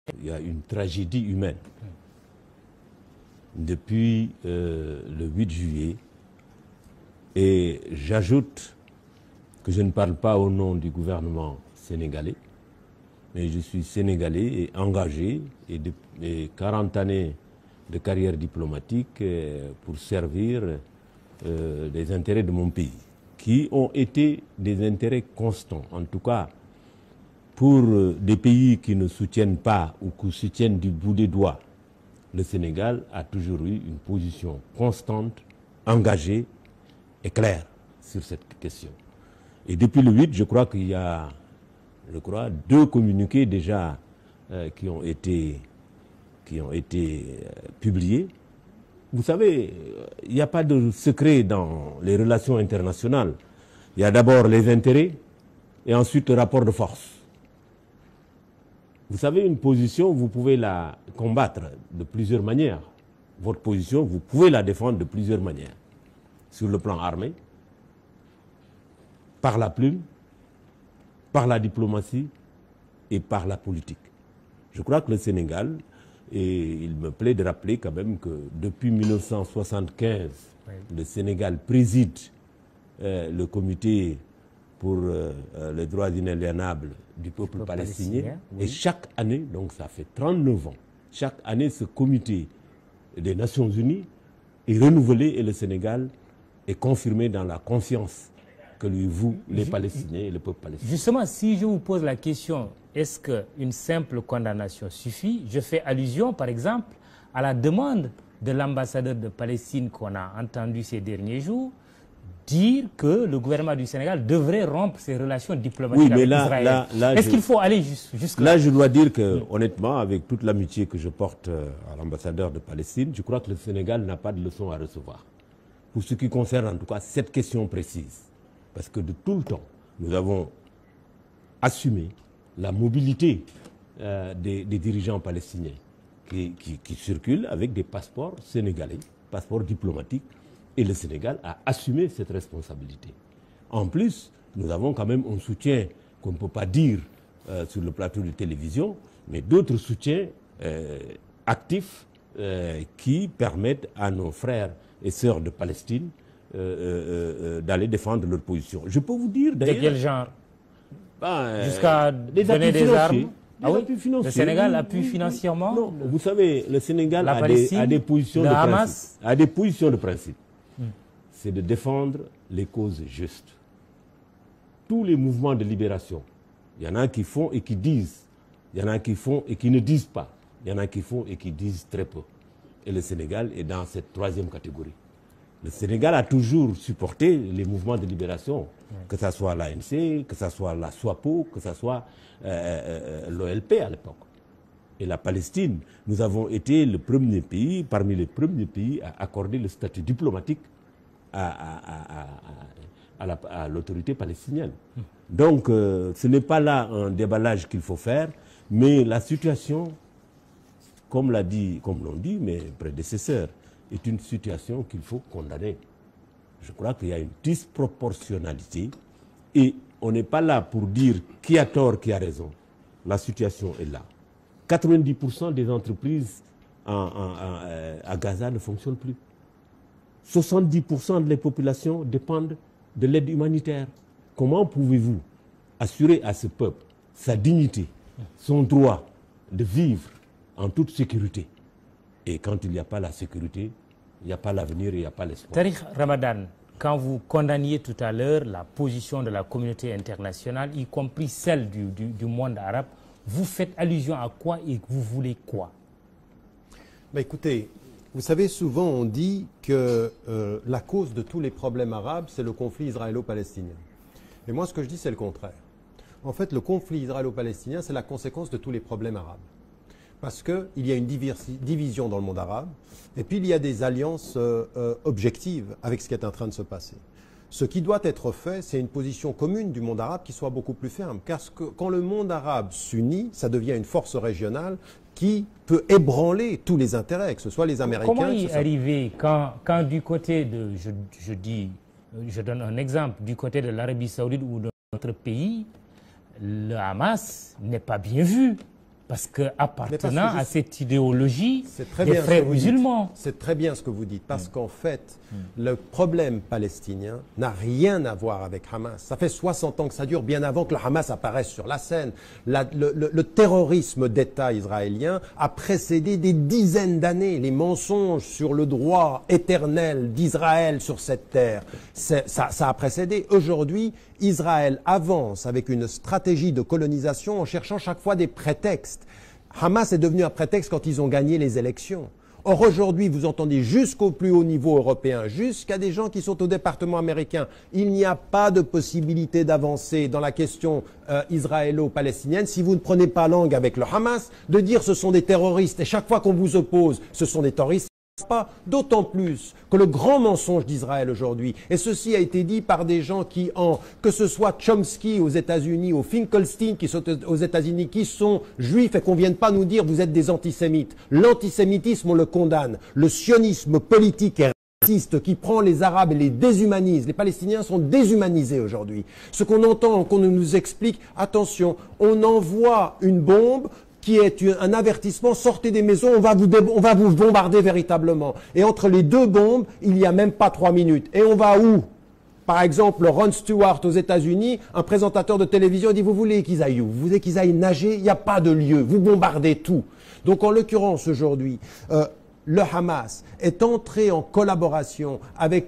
Il y a une tragédie humaine. Depuis le 8 juillet, et j'ajoute que je ne parle pas au nom du gouvernement sénégalais, mais je suis sénégalais et engagé, et 40 années de carrière diplomatique pour servir les intérêts de mon pays, qui ont été des intérêts constants, en tout cas pour des pays qui ne soutiennent pas ou qui soutiennent du bout des doigts. Le Sénégal a toujours eu une position constante, engagée et claire sur cette question. Et depuis le 8, je crois qu'il y a, deux communiqués déjà qui ont été publiés. Vous savez, il n'y a pas de secret dans les relations internationales. Il y a d'abord les intérêts et ensuite le rapport de force. Vous savez, une position, vous pouvez la combattre de plusieurs manières. Votre position, vous pouvez la défendre de plusieurs manières. Sur le plan armé, par la plume, par la diplomatie et par la politique. Je crois que le Sénégal, et il me plaît de rappeler quand même que depuis 1975, oui, le Sénégal préside le comité pour les droits inaliénables du peuple palestinien. Oui. Et chaque année, donc ça fait 39 ans, chaque année ce comité des Nations Unies est renouvelé et le Sénégal est confirmé dans la confiance que lui vouent les Palestiniens et le peuple palestinien. Justement, si je vous pose la question, est-ce qu'une simple condamnation suffit? Je fais allusion, par exemple, à la demande de l'ambassadeur de Palestine qu'on a entendu ces derniers jours, dire que le gouvernement du Sénégal devrait rompre ses relations diplomatiques avec Israël. Est-ce qu'il faut aller jusque-là? Là, je dois dire que, honnêtement, avec toute l'amitié que je porte à l'ambassadeur de Palestine, je crois que le Sénégal n'a pas de leçon à recevoir. Pour ce qui concerne, en tout cas, cette question précise. Parce que de tout le temps, nous avons assumé la mobilité des dirigeants palestiniens qui circulent avec des passeports sénégalais, passeports diplomatiques, et le Sénégal a assumé cette responsabilité. En plus, nous avons quand même un soutien qu'on ne peut pas dire sur le plateau de télévision, mais d'autres soutiens actifs qui permettent à nos frères et sœurs de Palestine d'aller défendre leur position. Je peux vous dire d'ailleurs... De quel genre? Jusqu'à donner des armes? Ah oui, le Sénégal appuie financièrement? Non, vous savez, le Sénégal a des positions de principe. A des positions de principe. C'est de défendre les causes justes. Tous les mouvements de libération, il y en a qui font et qui disent, il y en a qui font et qui ne disent pas, il y en a qui font et qui disent très peu. Et le Sénégal est dans cette troisième catégorie. Le Sénégal a toujours supporté les mouvements de libération, que ce soit l'ANC, que ce soit la SWAPO, que ce soit l'OLP à l'époque. Et la Palestine, nous avons été le premier pays, parmi les premiers pays à accorder le statut diplomatique à l'autorité palestinienne. Donc, ce n'est pas là un déballage qu'il faut faire, mais la situation, comme l'ont dit mes prédécesseurs, est une situation qu'il faut condamner. Je crois qu'il y a une disproportionnalité et on n'est pas là pour dire qui a tort, qui a raison. La situation est là. 90% des entreprises à Gaza ne fonctionnent plus. 70% de la population dépendent de l'aide humanitaire. Comment pouvez-vous assurer à ce peuple sa dignité, son droit de vivre en toute sécurité? Et quand il n'y a pas la sécurité, il n'y a pas l'avenir et il n'y a pas l'espoir. Tariq Ramadan, quand vous condamniez tout à l'heure la position de la communauté internationale, y compris celle du monde arabe, vous faites allusion à quoi et vous voulez quoi? Ben écoutez, vous savez, souvent on dit que la cause de tous les problèmes arabes, c'est le conflit israélo-palestinien. Et moi, ce que je dis, c'est le contraire. En fait, le conflit israélo-palestinien, c'est la conséquence de tous les problèmes arabes. Parce qu'il y a une division dans le monde arabe, et puis il y a des alliances objectives avec ce qui est en train de se passer. Ce qui doit être fait, c'est une position commune du monde arabe qui soit beaucoup plus ferme. Car quand le monde arabe s'unit, ça devient une force régionale qui peut ébranler tous les intérêts, que ce soit les Américains... Comment y arriver quand du côté de, je donne un exemple, du côté de l'Arabie Saoudite ou de notre pays, le Hamas n'est pas bien vu? parce qu'appartenant à cette idéologie très des bien frères musulmans. C'est très bien ce que vous dites, parce qu'en fait, le problème palestinien n'a rien à voir avec Hamas. Ça fait 60 ans que ça dure, bien avant que le Hamas apparaisse sur la scène. Le terrorisme d'État israélien a précédé des dizaines d'années. Les mensonges sur le droit éternel d'Israël sur cette terre, ça a précédé. Aujourd'hui, Israël avance avec une stratégie de colonisation en cherchant chaque fois des prétextes. Hamas est devenu un prétexte quand ils ont gagné les élections. Or, aujourd'hui, vous entendez jusqu'au plus haut niveau européen, jusqu'à des gens qui sont au département américain, il n'y a pas de possibilité d'avancer dans la question israélo-palestinienne si vous ne prenez pas langue avec le Hamas, de dire ce sont des terroristes et chaque fois qu'on vous oppose, ce sont des terroristes. Pas, d'autant plus que le grand mensonge d'Israël aujourd'hui, et ceci a été dit par des gens qui, que ce soit Chomsky aux États-Unis, ou Finkelstein qui sont aux États-Unis, qui sont juifs et qu'on ne vienne pas nous dire vous êtes des antisémites. L'antisémitisme, on le condamne. Le sionisme politique et raciste qui prend les Arabes et les déshumanise. Les Palestiniens sont déshumanisés aujourd'hui. Ce qu'on entend, qu'on nous explique, attention, on envoie une bombe qui est un avertissement, sortez des maisons, on va vous bombarder véritablement. Et entre les deux bombes, il n'y a même pas 3 minutes. Et on va où? Par exemple, Ron Stewart aux États-Unis, un présentateur de télévision dit, vous voulez qu'ils aillent où? Vous voulez qu'ils aillent nager? Il n'y a pas de lieu, vous bombardez tout. Donc en l'occurrence aujourd'hui, le Hamas est entré en collaboration avec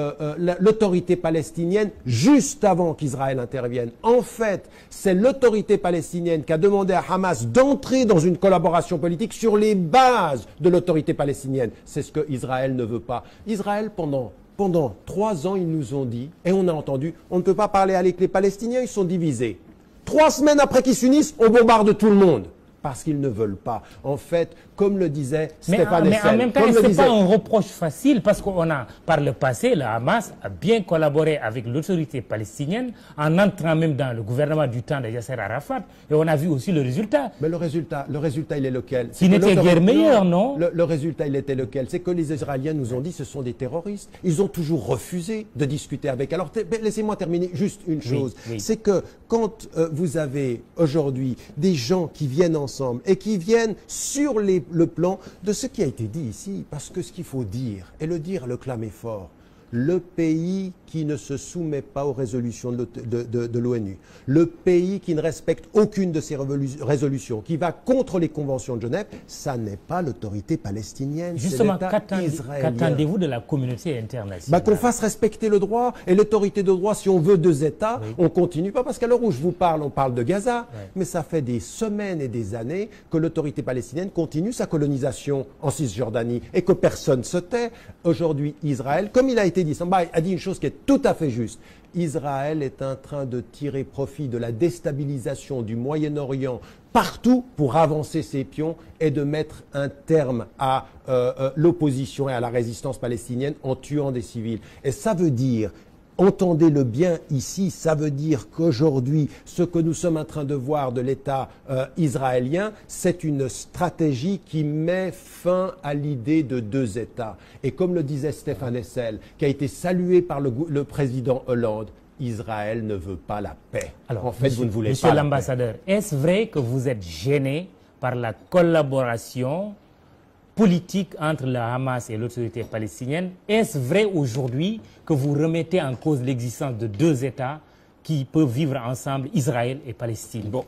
l'autorité palestinienne juste avant qu'Israël intervienne. En fait, c'est l'autorité palestinienne qui a demandé à Hamas d'entrer dans une collaboration politique sur les bases de l'autorité palestinienne. C'est ce que Israël ne veut pas. Israël, pendant 3 ans, ils nous ont dit, et on a entendu, on ne peut pas parler avec les Palestiniens, ils sont divisés. 3 semaines après qu'ils s'unissent, on bombarde tout le monde. Parce qu'ils ne veulent pas. En fait, comme le disait Stéphane Hessel. Mais en même temps, ce n'est pas un reproche facile parce qu'on a, par le passé, le Hamas a bien collaboré avec l'autorité palestinienne en entrant même dans le gouvernement du temps de Yasser Arafat. Et on a vu aussi le résultat. Mais le résultat, il est lequel? Qui n'était guère meilleur, non? Le résultat, il était lequel? C'est que les Israéliens nous ont dit ce sont des terroristes. Ils ont toujours refusé de discuter avec. Alors, laissez-moi terminer juste une chose. Oui. C'est que quand vous avez aujourd'hui des gens qui viennent ensemble et qui viennent sur le plan de ce qui a été dit ici, parce que ce qu'il faut dire, et le dire, le clamer fort, le pays qui ne se soumet pas aux résolutions de l'ONU, le pays qui ne respecte aucune de ces résolutions, qui va contre les conventions de Genève, ça n'est pas l'autorité palestinienne. Justement, qu'attendez-vous de la communauté internationale? Qu'on fasse respecter le droit, et l'autorité de droit, si on veut 2 États, oui. On continue pas, parce qu'à l'heure où je vous parle, on parle de Gaza, oui. Mais ça fait des semaines et des années que l'autorité palestinienne continue sa colonisation en Cisjordanie, et que personne se tait. Aujourd'hui, Israël, comme il a été dit, Samba a dit une chose qui est tout à fait juste. Israël est en train de tirer profit de la déstabilisation du Moyen-Orient partout pour avancer ses pions et de mettre un terme à l'opposition et à la résistance palestinienne en tuant des civils. Et ça veut dire, entendez-le bien ici, ça veut dire qu'aujourd'hui, ce que nous sommes en train de voir de l'État israélien, c'est une stratégie qui met fin à l'idée de 2 États. Et comme le disait Stéphane Hessel, qui a été salué par le président Hollande, Israël ne veut pas la paix. Alors, en fait, vous ne voulez pas Monsieur la l'ambassadeur, est-ce vrai que vous êtes gêné par la collaboration politique entre le Hamas et l'autorité palestinienne? Est-ce vrai aujourd'hui que vous remettez en cause l'existence de 2 États qui peuvent vivre ensemble, Israël et Palestine? Bon,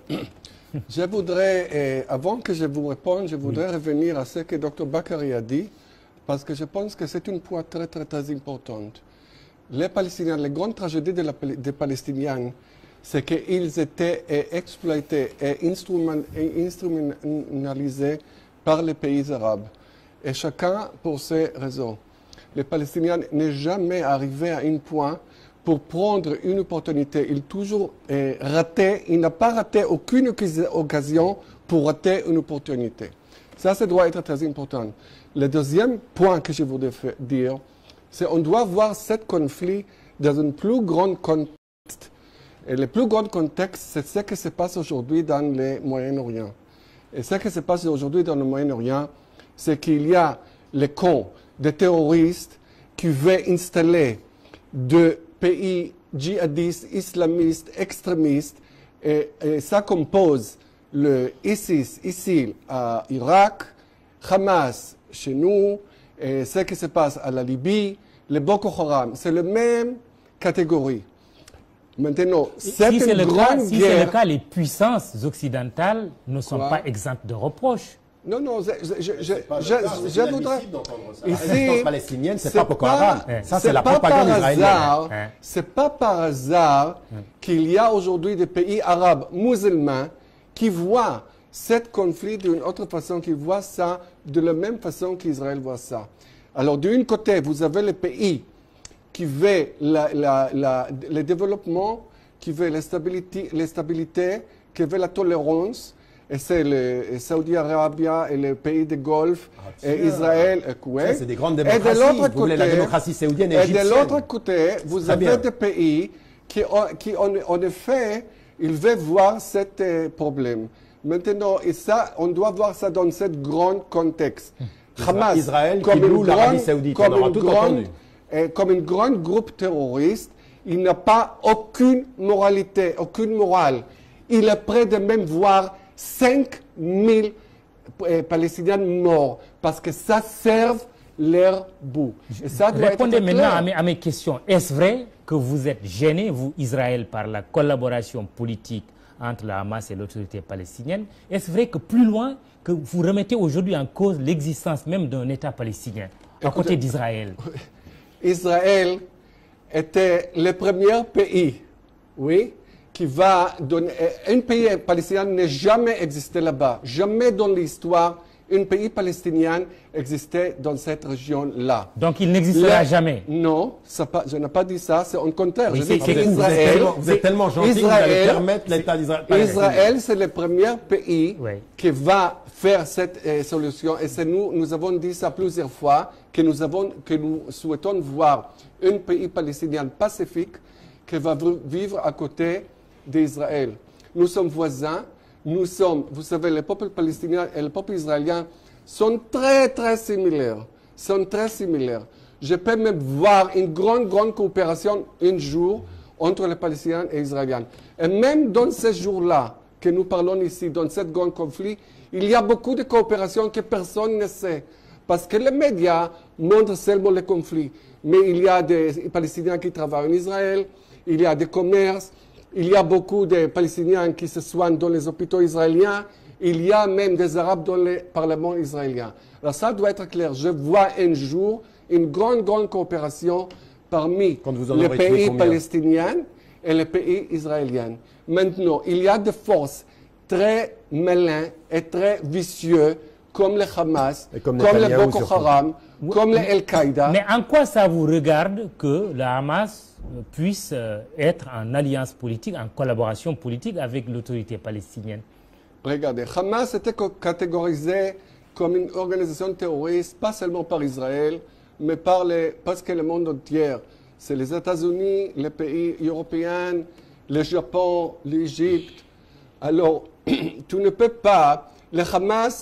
je voudrais, avant que je vous réponde, je voudrais revenir à ce que Dr Bakary a dit, parce que je pense que c'est un point très, très, très important. Les Palestiniens, la grande tragédie des Palestiniens, c'est qu'ils étaient exploités et instrumentalisés par les pays arabes. Et chacun pour ses raisons. Les Palestiniens n'est jamais arrivé à un point pour prendre une opportunité. Il toujours raté, il n'a pas raté aucune occasion pour rater une opportunité. Ça doit être très important. Le deuxième point que je voudrais dire, c'est qu'on doit voir ce conflit dans un plus grand contexte. Et le plus grand contexte, c'est ce qui se passe aujourd'hui dans le Moyen-Orient. Et ce qui se passe aujourd'hui dans le Moyen-Orient, c'est qu'il y a les camps de terroristes qui veulent installer des pays djihadistes, islamistes, extrémistes, et ça compose le ISIS ici à Irak, Hamas chez nous, et ce qui se passe à la Libye, le Boko Haram, c'est la même catégorie. Maintenant, c'est si c'est une le grande cas, si c'est guerre. le cas, les puissances occidentales ne sont Quoi? pas exemptes de reproches. Non, non, je C'est voudrais. inadmissible d'entendre ça. Ici, La résistance palestinienne, c'est c'est pas Boko pas- Haram. Ça, c'est la pas propagande par israélienne. hasard- Hein. C'est pas par hasard qu'il y a aujourd'hui des pays arabes musulmans qui voient ce conflit d'une autre façon, qui voient ça de la même façon qu'Israël voit ça. Alors, d'un côté, vous avez les pays qui veulent le développement, qui veulent la stabilité, qui veulent la tolérance, et c'est le Saudi Arabia et les pays du Golfe, et sûr. Israël et Koweït. Ça, c'est des grandes Et de démocraties. l'autre Vous voulez la démocratie saoudienne et et de égyptienne. l'autre côté, vous Très avez bien. des pays qui en effet, ils veulent voir ce problème. Maintenant, et ça, on doit voir ça dans ce grand contexte. Hamas, Israël comme qui loue une l'Arabie grande- saoudite, comme on aura une tout grande- entendu. comme un grand groupe terroriste, il n'a pas aucune moralité, aucune morale. Il est prêt de même voir 5000 Palestiniens morts parce que ça serve leur bout. Et ça doit Répondez être maintenant clair. à mes questions. Est-ce vrai que vous êtes gêné, vous, Israël, par la collaboration politique entre la Hamas et l'autorité palestinienne? Est-ce vrai que plus loin, que vous remettez aujourd'hui en cause l'existence même d'un État palestinien à côté d'Israël? Israël était le premier pays, oui, qui va donner. Un pays palestinien n'a jamais existé là-bas. Jamais dans l'histoire, un pays palestinien existait dans cette région-là. Donc il n'existera jamais. Non, je n'ai pas dit ça, c'est au contraire. Oui, Je c'est- dis c'est- qu'Israël- Vous êtes tellement gentil que vous allez permettre l'État d'Israël. Israël, c'est le premier pays Oui. qui va faire cette solution. Et c'est nous avons dit ça plusieurs fois, que nous souhaitons voir un pays palestinien pacifique qui va vivre à côté d'Israël. Nous sommes voisins. Vous savez, le peuple palestinien et le peuple israélien sont très, très similaires. Je peux même voir une grande coopération un jour entre les Palestiniens et les Israéliens. Et même dans ces jours-là que nous parlons ici, dans ce grand conflit, il y a beaucoup de coopération que personne ne sait. Parce que les médias montrent seulement le conflit. Mais il y a des Palestiniens qui travaillent en Israël, il y a des commerces, il y a beaucoup de Palestiniens qui se soignent dans les hôpitaux israéliens, il y a même des Arabes dans le Parlement israélien. Alors ça doit être clair. Je vois un jour une grande coopération parmi Quand vous en les aurez tué pays combien? palestiniens et les pays israéliens. Maintenant, il y a des forces très malins et très vicieux comme le Hamas, Et comme comme le Netanyahou, Boko surtout. Haram, comme le Al-Qaïda. Mais en quoi ça vous regarde que le Hamas puisse être en alliance politique, en collaboration politique avec l'autorité palestinienne? Regardez, Hamas était catégorisé comme une organisation terroriste, pas seulement par Israël, mais parce que le monde entier. C'est les États-Unis, les pays européens, le Japon, l'Égypte. Alors, tu ne peux pas. Le Hamas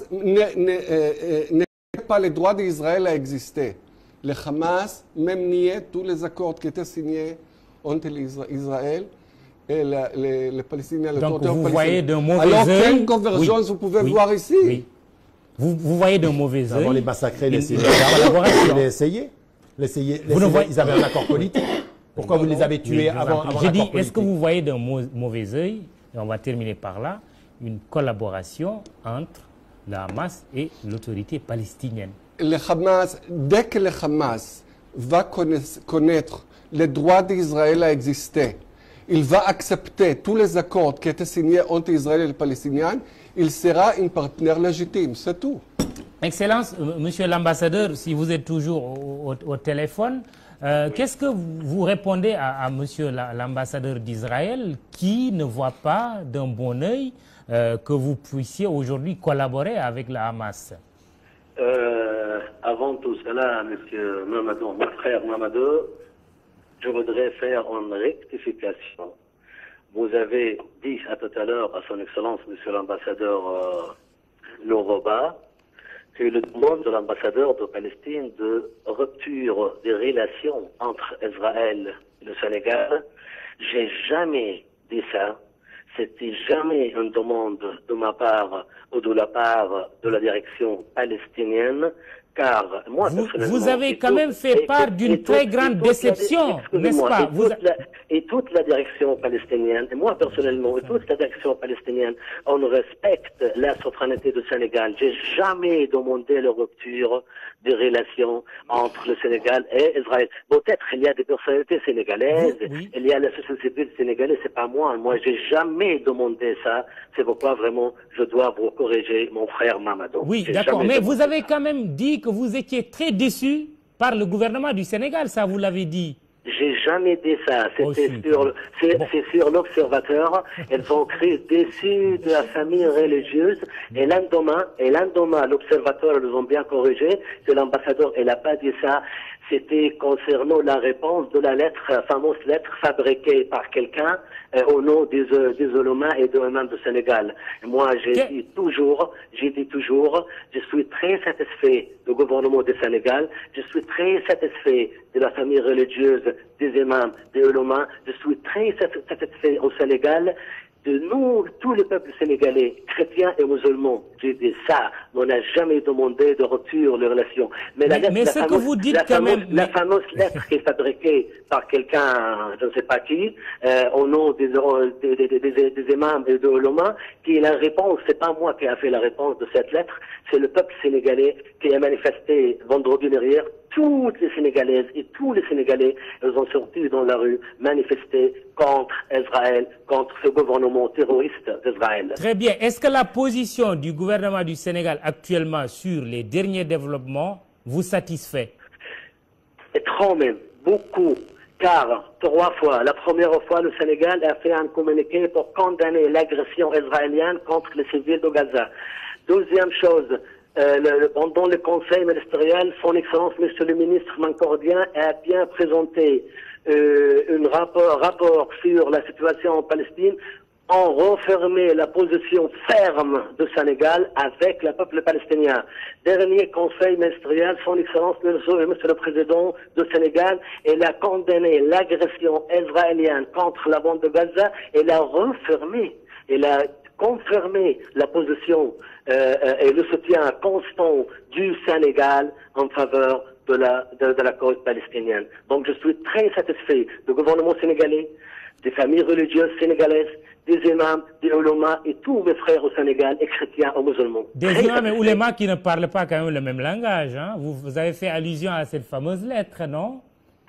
ne pas le droit d'Israël à exister. Le Hamas même niait tous les accords qui étaient signés entre Israël et les Palestiniens. Donc vous voyez d'un mauvais Alors, œil. quelle convergence Oui, vous pouvez oui, voir ici? oui. Vous voyez d'un mauvais Avant les œil. massacrer, une les collaboration. essayer. Vous ne voyez- Ils avaient un accord politique. Pourquoi vous les avez tués Oui, avant J'ai dit, l'accord est-ce que politique? vous voyez d'un mauvais œil, et on va terminer par là, une collaboration entre la Hamas et l'autorité palestinienne? Le Hamas, dès que le Hamas va connaître le droit d'Israël à exister, il va accepter tous les accords qui étaient signés entre Israël et les Palestiniens, il sera un partenaire légitime, c'est tout. Excellence, Monsieur l'ambassadeur, si vous êtes toujours au téléphone, qu'est-ce que vous répondez à Monsieur l'ambassadeur d'Israël qui ne voit pas d'un bon œil que vous puissiez aujourd'hui collaborer avec la Hamas? Avant tout cela, Monsieur Mamadou, mon frère Mamadou, je voudrais faire une rectification. Vous avez dit à tout à l'heure à son Excellence, Monsieur l'ambassadeur Loroba, que le demande de l'ambassadeur de Palestine de rupture des relations entre Israël et le Sénégal. J'ai jamais dit ça. C'était jamais une demande de ma part ou de la part de la direction palestinienne, car moi, vous avez quand même fait part d'une très grande déception, n'est-ce pas? Et toute la direction palestinienne, et moi personnellement, et toute la direction palestinienne, on respecte la souveraineté du Sénégal. J'ai jamais demandé la rupture des relations entre le Sénégal et Israël. Peut-être il y a des personnalités sénégalaises, il y a la société civile sénégalaise, c'est pas moi. Moi, j'ai jamais demandé ça. C'est pourquoi vraiment je dois vous corriger, mon frère Mamadou. Oui, d'accord, mais vous avez quand même dit que vous étiez très déçu par le gouvernement du Sénégal, ça vous l'avez dit. J'ai jamais dit ça. C'est sur l'Observateur. Elles ont créé déçus de la famille religieuse. Et l'endemain, l'Observateur, ils ont bien corrigé. Que l'ambassadeur, elle n'a pas dit ça. C'était concernant la réponse de la fameuse lettre fabriquée par quelqu'un au nom des Oulémas et de l'imam du Sénégal. Et moi, j'ai dit toujours, je suis très satisfait du gouvernement du Sénégal, je suis très satisfait de la famille religieuse, des imams, des Oulémas, je suis très satisfait au Sénégal de nous, tous les peuples sénégalais, chrétiens et musulmans. J'ai dit ça, on n'a jamais demandé de rupture de relations. Mais ce que vous dites quand même... La fameuse lettre qui est fabriquée par quelqu'un, je ne sais pas qui, au nom des imams et de Oulémas, qui est la réponse, c'est pas moi qui a fait la réponse de cette lettre, c'est le peuple sénégalais qui a manifesté vendredi dernier. Toutes les Sénégalaises et tous les Sénégalais, ils ont sorti dans la rue, manifesté contre Israël, contre ce gouvernement terroriste d'Israël. Très bien. Est-ce que la position du gouvernement du Sénégal actuellement sur les derniers développements vous satisfait? Et trop même, beaucoup. Car 3 fois, la première fois, le Sénégal a fait un communiqué pour condamner l'agression israélienne contre les civils de Gaza. Deuxième chose, pendant le conseil ministériel, son Excellence, Monsieur le ministre Mancordien, a bien présenté un rapport sur la situation en Palestine, en refermé la position ferme du Sénégal avec le peuple palestinien. Dernier conseil ministériel, son Excellence, Monsieur le Président du Sénégal, il a condamné l'agression israélienne contre la bande de Gaza, il a refermé, il a confirmé la position et le soutien constant du Sénégal en faveur de la cause palestinienne. Donc je suis très satisfait du gouvernement sénégalais, des familles religieuses sénégalaises, des imams, des oulémas et tous mes frères au Sénégal, et chrétiens et musulmans. Des imams et oulémas qui ne parlent pas quand même le même langage. Hein? Vous avez fait allusion à cette fameuse lettre, non?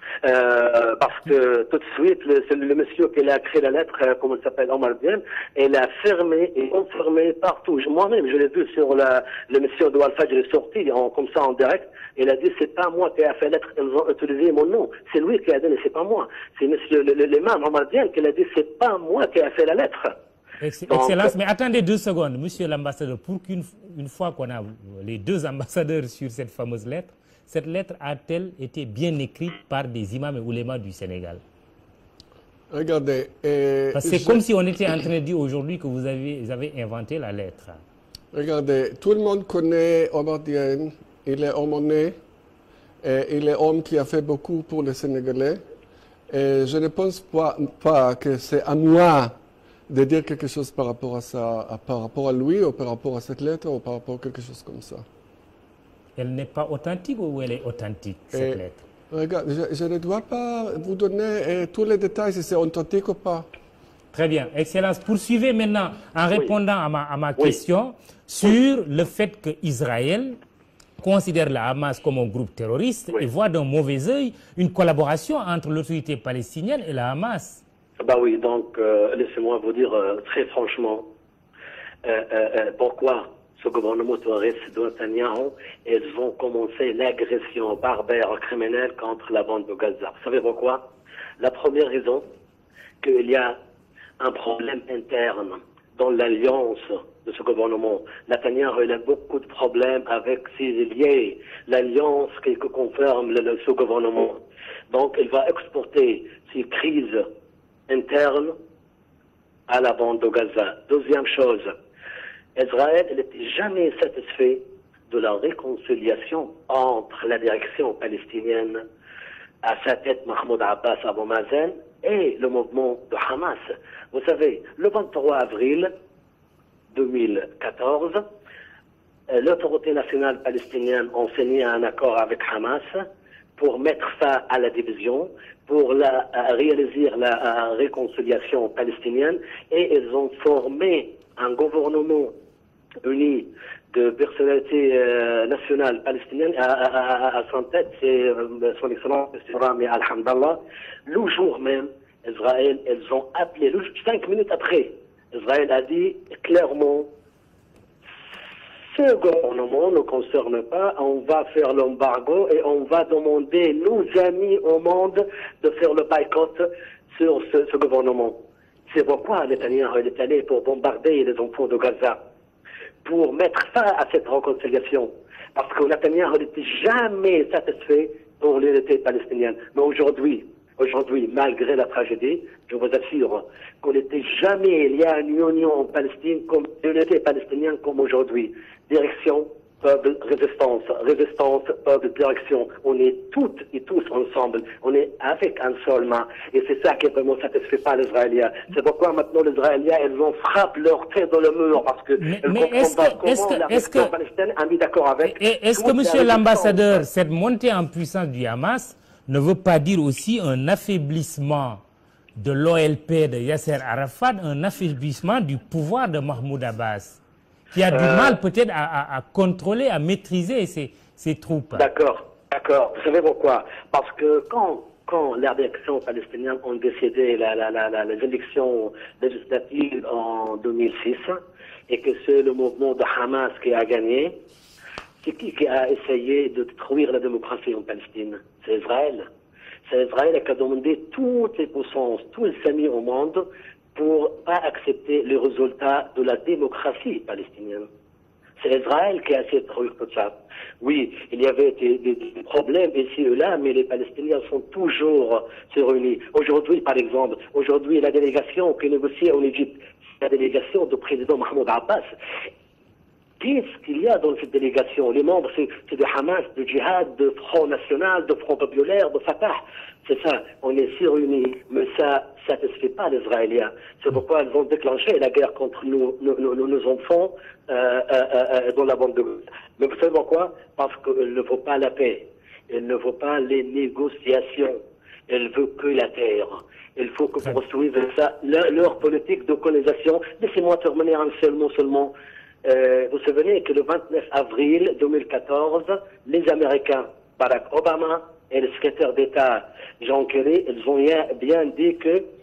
Parce que tout de suite, le monsieur qui a créé la lettre, comment il s'appelle, Omar Diène, il a fermé et confirmé partout. Moi-même, je l'ai vu sur le monsieur de Al-Fajr, il est sorti comme ça en direct. Il a dit, c'est pas moi qui a fait la lettre, ils ont utilisé mon nom. C'est lui qui a donné, c'est pas moi. C'est monsieur l'imam Omar Diène qui a dit, c'est pas moi qui a fait la lettre. Excellence, mais attendez 2 secondes, monsieur l'ambassadeur, pour qu'une fois qu'on a les 2 ambassadeurs sur cette fameuse lettre, cette lettre a-t-elle été bien écrite par des imams et oulémas du Sénégal? Regardez. Parce que c'est comme si on était en train de dire aujourd'hui que vous avez inventé la lettre. Regardez, tout le monde connaît Omar Diène. Il est aumônier. Il est homme qui a fait beaucoup pour les Sénégalais. Et je ne pense pas que c'est à moi de dire quelque chose par rapport à ça, par rapport à lui, ou par rapport à cette lettre, ou par rapport à quelque chose comme ça. Elle n'est pas authentique ou elle est authentique, cette lettre? Regarde, je ne dois pas vous donner tous les détails si c'est authentique ou pas. Très bien. Excellence, poursuivez maintenant en répondant à ma question sur le fait qu'Israël considère la Hamas comme un groupe terroriste et voit d'un mauvais œil une collaboration entre l'autorité palestinienne et la Hamas. Bah oui, donc laissez-moi vous dire très franchement pourquoi ce gouvernement terroriste de Netanyahu, ils ont commencé l'agression barbare criminelle contre la bande de Gaza. Vous savez pourquoi? La première raison, qu'il y a un problème interne dans l'alliance de ce gouvernement. Netanyahu il a beaucoup de problèmes avec ses alliés, l'alliance qui confirme ce gouvernement. Donc il va exporter ces crises internes à la bande de Gaza. Deuxième chose, Israël n'était jamais satisfait de la réconciliation entre la direction palestinienne, à sa tête Mahmoud Abbas Abou Mazen, et le mouvement de Hamas. Vous savez, le 23 avril 2014, l'autorité nationale palestinienne a signé un accord avec Hamas pour mettre fin à la division, pour réaliser la réconciliation palestinienne, et ils ont formé un gouvernement uni de personnalité nationale palestinienne. À son tête, c'est son excellence, M. Rami Al-Hamdallah. Le jour même, Israël, ils ont appelé, 5 minutes après, Israël a dit clairement, ce gouvernement ne concerne pas, on va faire l'embargo et on va demander nos amis au monde de faire le boycott sur ce gouvernement. C'est pourquoi Netanyahu est allé pour bombarder les enfants de Gaza, pour mettre fin à cette réconciliation. Parce que Netanyahu n'était jamais satisfait pour l'unité palestinienne. Mais aujourd'hui, malgré la tragédie, je vous assure qu'on n'était jamais, il y a une union palestinienne, comme l'unité palestinienne comme aujourd'hui. Direction, peuple, résistance, peuple, direction. On est toutes et tous ensemble. On est avec un seul main. Et c'est ça qui vraiment satisfait pas les Israéliens. C'est pourquoi maintenant les Israéliens, ils vont frapper leur tête dans le mur parce que est-ce que palestinienne a mis d'accord avec. Est-ce que, monsieur l'ambassadeur, cette montée en puissance du Hamas ne veut pas dire aussi un affaiblissement de l'OLP de Yasser Arafat, un affaiblissement du pouvoir de Mahmoud Abbas, qui a du mal peut-être à contrôler, à maîtriser ses troupes? D'accord. Vous savez pourquoi? Parce que quand les élections palestiniennes ont décidé les élections législatives en 2006, et que c'est le mouvement de Hamas qui a gagné, c'est qui a essayé de détruire la démocratie en Palestine? C'est Israël. C'est Israël qui a demandé toutes les puissances, tous les amis au monde pour pas accepter les résultats de la démocratie palestinienne. C'est Israël qui a essayé de détruire tout ça. Oui, il y avait des problèmes ici et là, mais les Palestiniens sont toujours se réunis. Aujourd'hui, par exemple, la délégation qui négocie en Égypte, c'est la délégation du président Mahmoud Abbas. Qu'est-ce qu'il y a dans cette délégation? Les membres, c'est de Hamas, de Djihad, de Front National, de Front Populaire, de Fatah. C'est ça, on est si réunis, mais ça ne satisfait pas les Israéliens. C'est pourquoi ils ont déclenché la guerre contre nos enfants dans la bande de Gaza. Mais vous savez pourquoi? Parce qu'il ne veut pas la paix, il ne veut pas les négociations, il veut que la terre. Il faut que vous poursuivent ça, leur politique de colonisation. Laissez-moi terminer un seul mot seulement. Vous vous souvenez que le 29 avril 2014, les Américains, Barack Obama et le secrétaire d'État John Kerry, ils ont bien dit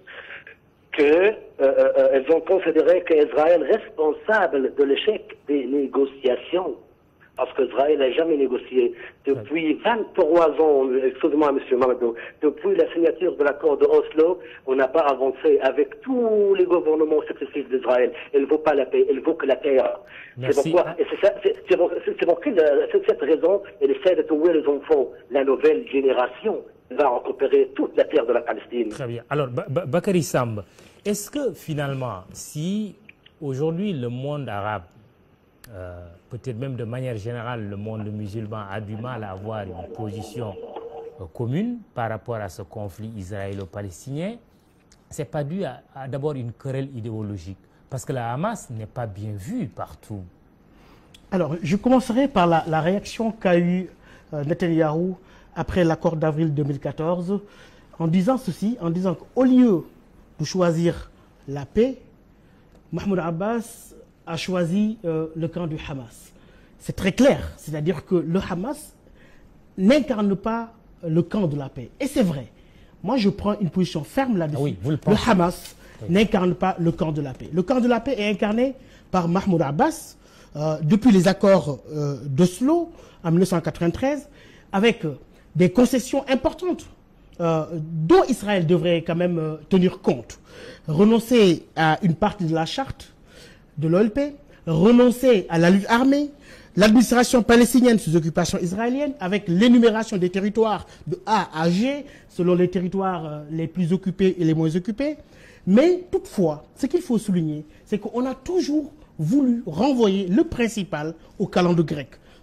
ils ont considéré qu'Israël est responsable de l'échec des négociations. Parce qu'Israël n'a jamais négocié. Depuis 23 ans, excusez-moi, M. Mamadou, depuis la signature de l'accord de Oslo, on n'a pas avancé avec tous les gouvernements successifs d'Israël. Il ne veut pas la paix, il veut que la terre. C'est pourquoi, et c'est pour cette raison, il essaie de trouver les enfants. La nouvelle génération va récupérer toute la terre de la Palestine. Très bien. Alors, Bakary Samb, est-ce que finalement, si aujourd'hui le monde arabe, peut-être même de manière générale, le monde musulman a du mal à avoir une position commune par rapport à ce conflit israélo-palestinien, ce n'est pas dû à d'abord une querelle idéologique, parce que la Hamas n'est pas bien vue partout. Alors, je commencerai par la réaction qu'a eue Netanyahou après l'accord d'avril 2014, en disant ceci, en disant qu'au lieu de choisir la paix, Mahmoud Abbas a choisi le camp du Hamas. C'est très clair, c'est-à-dire que le Hamas n'incarne pas le camp de la paix. Et c'est vrai. Moi, je prends une position ferme là-dessus. Oui, le Hamas n'incarne pas le camp de la paix. Le camp de la paix est incarné par Mahmoud Abbas depuis les accords d'Oslo en 1993, avec des concessions importantes dont Israël devrait quand même tenir compte. Renoncer à une partie de la charte de l'OLP, renoncer à la lutte armée, l'administration palestinienne sous occupation israélienne, avec l'énumération des territoires de A à G, selon les territoires les plus occupés et les moins occupés. Mais toutefois, ce qu'il faut souligner, c'est qu'on a toujours voulu renvoyer le principal au calendrier grec.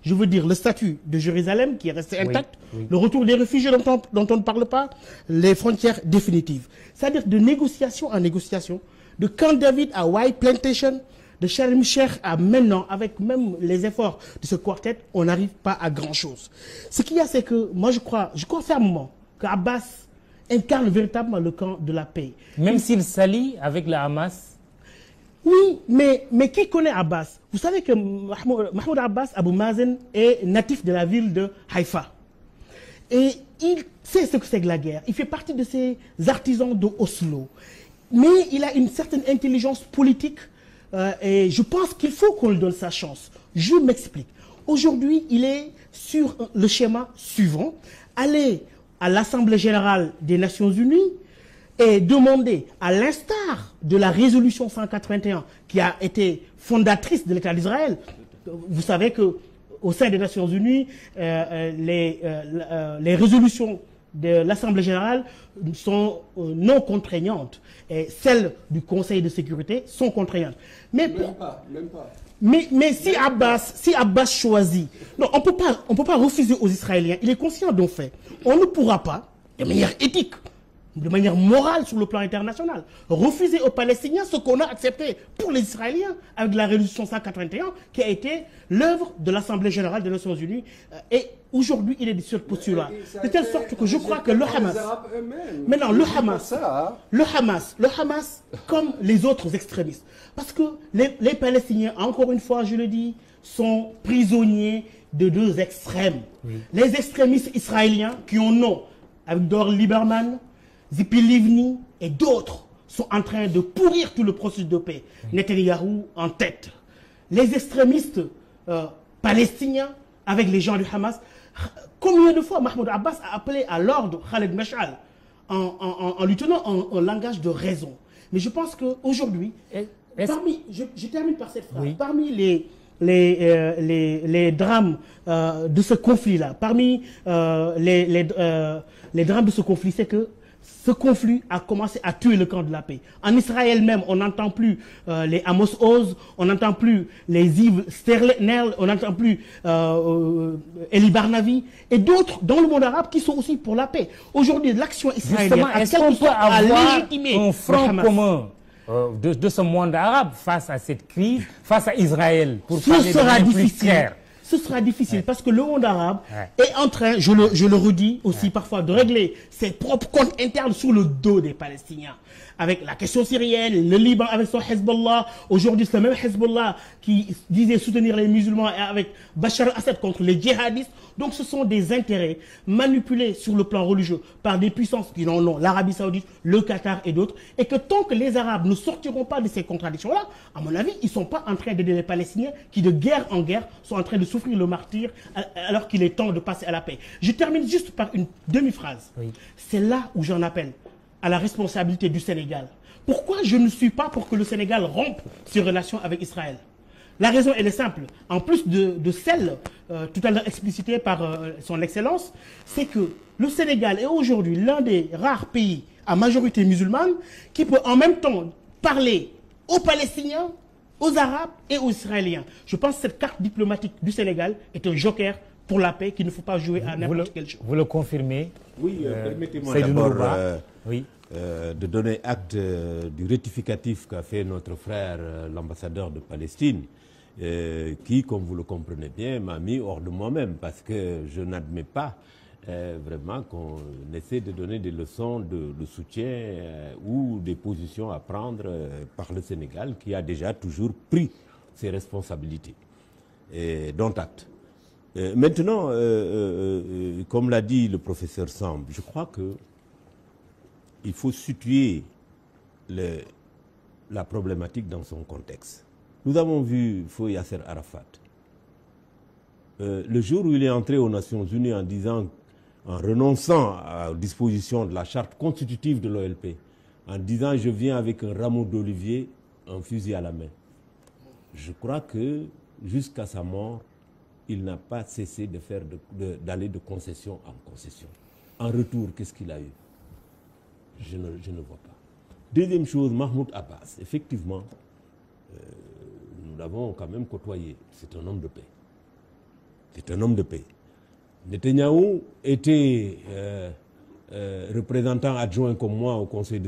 Je veux dire le statut de Jérusalem qui est resté intact, le retour des réfugiés dont on ne parle pas, les frontières définitives. C'est-à-dire de négociation en négociation, de Camp David à White Plantation, de Sharm el-Sheikh à maintenant, avec même les efforts de ce quartet, on n'arrive pas à grand-chose. Ce qu'il y a, c'est que moi je crois fermement qu'Abbas incarne véritablement le camp de la paix. Même s'il s'allie avec la Hamas. Oui, mais qui connaît Abbas? Vous savez que Mahmoud Abbas, Abou Mazen, est natif de la ville de Haïfa. Et il sait ce que c'est que la guerre. Il fait partie de ces artisans de Oslo. Mais il a une certaine intelligence politique et je pense qu'il faut qu'on lui donne sa chance. Je m'explique. Aujourd'hui, il est sur le schéma suivant. Aller à l'Assemblée générale des Nations Unies et demander, à l'instar de la résolution 181 qui a été fondatrice de l'État d'Israël, vous savez que au sein des Nations Unies, les résolutions de l'Assemblée générale sont non contraignantes et celles du Conseil de sécurité sont contraignantes. Mais Même pas. Mais si Abbas choisit, non, on peut pas refuser aux Israéliens. Il est conscient d'un fait. On ne pourra pas, de manière éthique, de manière morale sur le plan international, refuser aux Palestiniens ce qu'on a accepté pour les Israéliens avec la résolution 181 qui a été l'œuvre de l'Assemblée générale des Nations Unies. Et aujourd'hui, il est sur ce postulat. De telle sorte que je crois que le Hamas, maintenant le Hamas, comme les autres extrémistes, parce que les Palestiniens, encore une fois, je le dis, sont prisonniers de deux extrêmes. Oui. Les extrémistes israéliens qui ont nom, avec Dor Lieberman, Zipi Livni et d'autres, sont en train de pourrir tout le processus de paix. Oui. Netanyahou en tête. Les extrémistes palestiniens, avec les gens du Hamas, combien de fois Mahmoud Abbas a appelé à l'ordre Khaled Mashal en lui tenant un langage de raison. Mais je pense qu'aujourd'hui, je termine par cette phrase, oui. Parmi les drames de ce conflit-là, parmi les drames de ce conflit, c'est que ce conflit a commencé à tuer le camp de la paix. En Israël même, on n'entend plus les Amos Oz, on n'entend plus les Yves Sterner, on n'entend plus Eli Barnavi et d'autres dans le monde arabe qui sont aussi pour la paix. Aujourd'hui, l'action israélienne a quelque chose à légitimer un front commun de ce monde arabe face à cette crise, face à Israël, pour parler de plus clair. Ce sera difficile parce que le monde arabe est en train, je le redis aussi parfois, de régler ses propres comptes internes sous le dos des Palestiniens. Avec la question syrienne, le Liban avec son Hezbollah. Aujourd'hui, c'est le même Hezbollah qui disait soutenir les musulmans avec Bachar al-Assad contre les djihadistes. Donc ce sont des intérêts manipulés sur le plan religieux par des puissances qui en ont, l'Arabie Saoudite, le Qatar et d'autres. Et que tant que les Arabes ne sortiront pas de ces contradictions-là, à mon avis, ils ne sont pas en train d'aider les Palestiniens qui, de guerre en guerre, sont en train de souffrir le martyre alors qu'il est temps de passer à la paix. Je termine juste par une demi-phrase. Oui. C'est là où j'en appelle à la responsabilité du Sénégal. Pourquoi je ne suis pas pour que le Sénégal rompe ses relations avec Israël? La raison, elle est simple. En plus de celle tout à l'heure explicitée par son Excellence, c'est que le Sénégal est aujourd'hui l'un des rares pays à majorité musulmane qui peut en même temps parler aux Palestiniens, aux Arabes et aux Israéliens. Je pense que cette carte diplomatique du Sénégal est un joker pour la paix qu'il ne faut pas jouer à n'importe quel jeu. Vous le confirmez? Oui, permettez-moi d'abord de donner acte du rectificatif qu'a fait notre frère, l'ambassadeur de Palestine, qui, comme vous le comprenez bien, m'a mis hors de moi-même, parce que je n'admets pas vraiment qu'on essaie de donner des leçons de soutien ou des positions à prendre par le Sénégal, qui a déjà toujours pris ses responsabilités. Dont acte. Maintenant, comme l'a dit le professeur Samb, je crois qu'il faut situer la problématique dans son contexte. Nous avons vu Feu Yasser Arafat. Le jour où il est entré aux Nations Unies en renonçant aux dispositions de la charte constitutive de l'OLP, en disant « je viens avec un rameau d'olivier, un fusil à la main ». Je crois que jusqu'à sa mort, il n'a pas cessé d'aller de concession en concession. En retour, qu'est-ce qu'il a eu? Je ne vois pas. Deuxième chose, Mahmoud Abbas. Effectivement, nous l'avons quand même côtoyé. C'est un homme de paix. C'est un homme de paix. Netanyahou était représentant adjoint comme moi au Conseil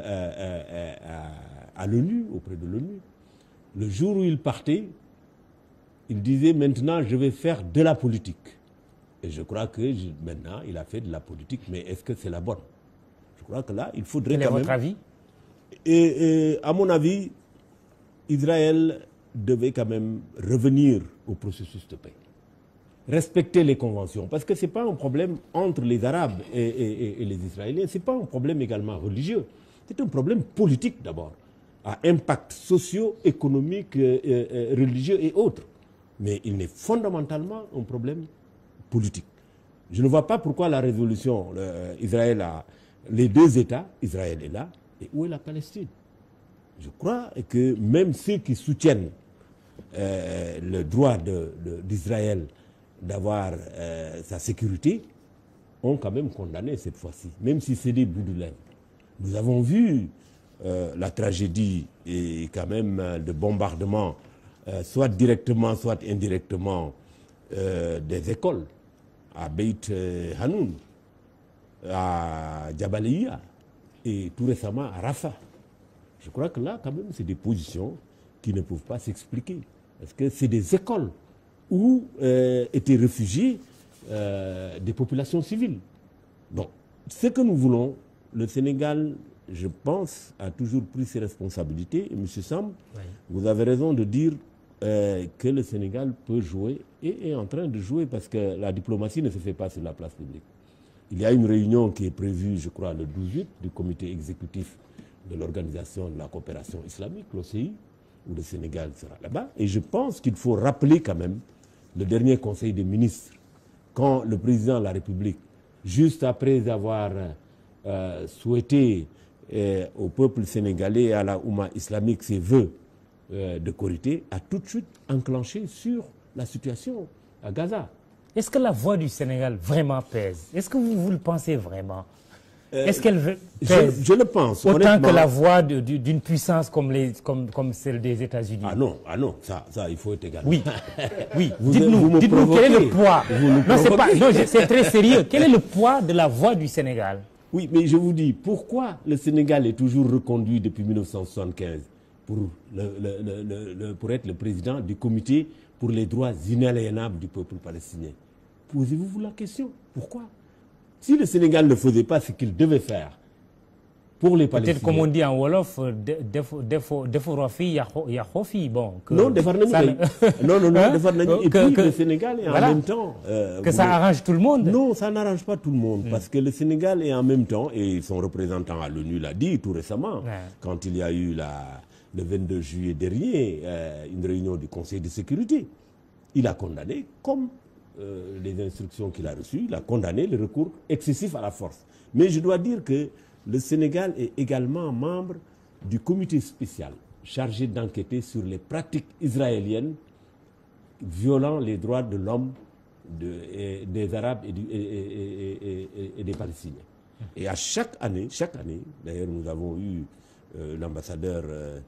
à l'ONU, auprès de l'ONU. Le jour où il partait, il disait maintenant je vais faire de la politique. Et je crois que maintenant il a fait de la politique, mais est-ce que c'est la bonne? Je crois que là il faudrait Quel est votre avis? Et à mon avis, Israël devait quand même revenir au processus de paix. Respecter les conventions, parce que ce n'est pas un problème entre les Arabes et les Israéliens, ce n'est pas un problème également religieux, c'est un problème politique d'abord, à impact socio-économique, religieux et autres. Mais il est fondamentalement un problème politique. Je ne vois pas pourquoi la résolution, Israël a les deux États, Israël est là, et où est la Palestine? Je crois que même ceux qui soutiennent le droit d'Israël d'avoir sa sécurité ont quand même condamné cette fois-ci, même si c'est des bouts de lèvres. Nous avons vu la tragédie et quand même de bombardement, soit directement, soit indirectement, des écoles à Beit Hanoun, à Jabalia et tout récemment à Rafah. Je crois que là, quand même, c'est des positions qui ne peuvent pas s'expliquer. Parce que c'est des écoles où étaient réfugiés des populations civiles. Donc, ce que nous voulons, le Sénégal, je pense, a toujours pris ses responsabilités. Et M. Sam, oui, vous avez raison de dire que le Sénégal peut jouer et est en train de jouer parce que la diplomatie ne se fait pas sur la place publique. Il y a une réunion qui est prévue, je crois, le 12/8 du comité exécutif de l'Organisation de la coopération islamique, l'OCI, où le Sénégal sera là-bas. Et je pense qu'il faut rappeler quand même le dernier conseil des ministres, quand le président de la République, juste après avoir souhaité au peuple sénégalais et à la Oumma islamique ses vœux de Korité, a tout de suite enclenché sur la situation à Gaza. Est-ce que la voix du Sénégal vraiment pèse? Est-ce que vous le pensez vraiment? Est-ce qu'elle pèse je le pense, autant que la voix d'une puissance comme celle des États-Unis? Ah non, ça il faut être égal. Oui, oui. Dites-nous quel est le poids? Non, c'est très sérieux. Quel est le poids de la voix du Sénégal? Oui, mais je vous dis, pourquoi le Sénégal est toujours reconduit depuis 1975 pour être le président du comité pour les droits inaliénables du peuple palestinien? Posez-vous la question. Pourquoi? Si le Sénégal ne faisait pas ce qu'il devait faire pour les Palestiniens... Peut-être comme on dit en Wolof, bon, non, et puis le Sénégal est en même temps... que ça arrange tout le monde? Non, ça n'arrange pas tout le monde, parce que le Sénégal est en même temps, et son représentant à l'ONU l'a dit tout récemment, quand il y a eu le 22 juillet dernier, une réunion du Conseil de sécurité. Il a condamné, comme les instructions qu'il a reçues, il a condamné le recours excessif à la force. Mais je dois dire que le Sénégal est également membre du comité spécial chargé d'enquêter sur les pratiques israéliennes violant les droits de l'homme des Arabes et des Palestiniens. Et à chaque année, d'ailleurs nous avons eu l'ambassadeur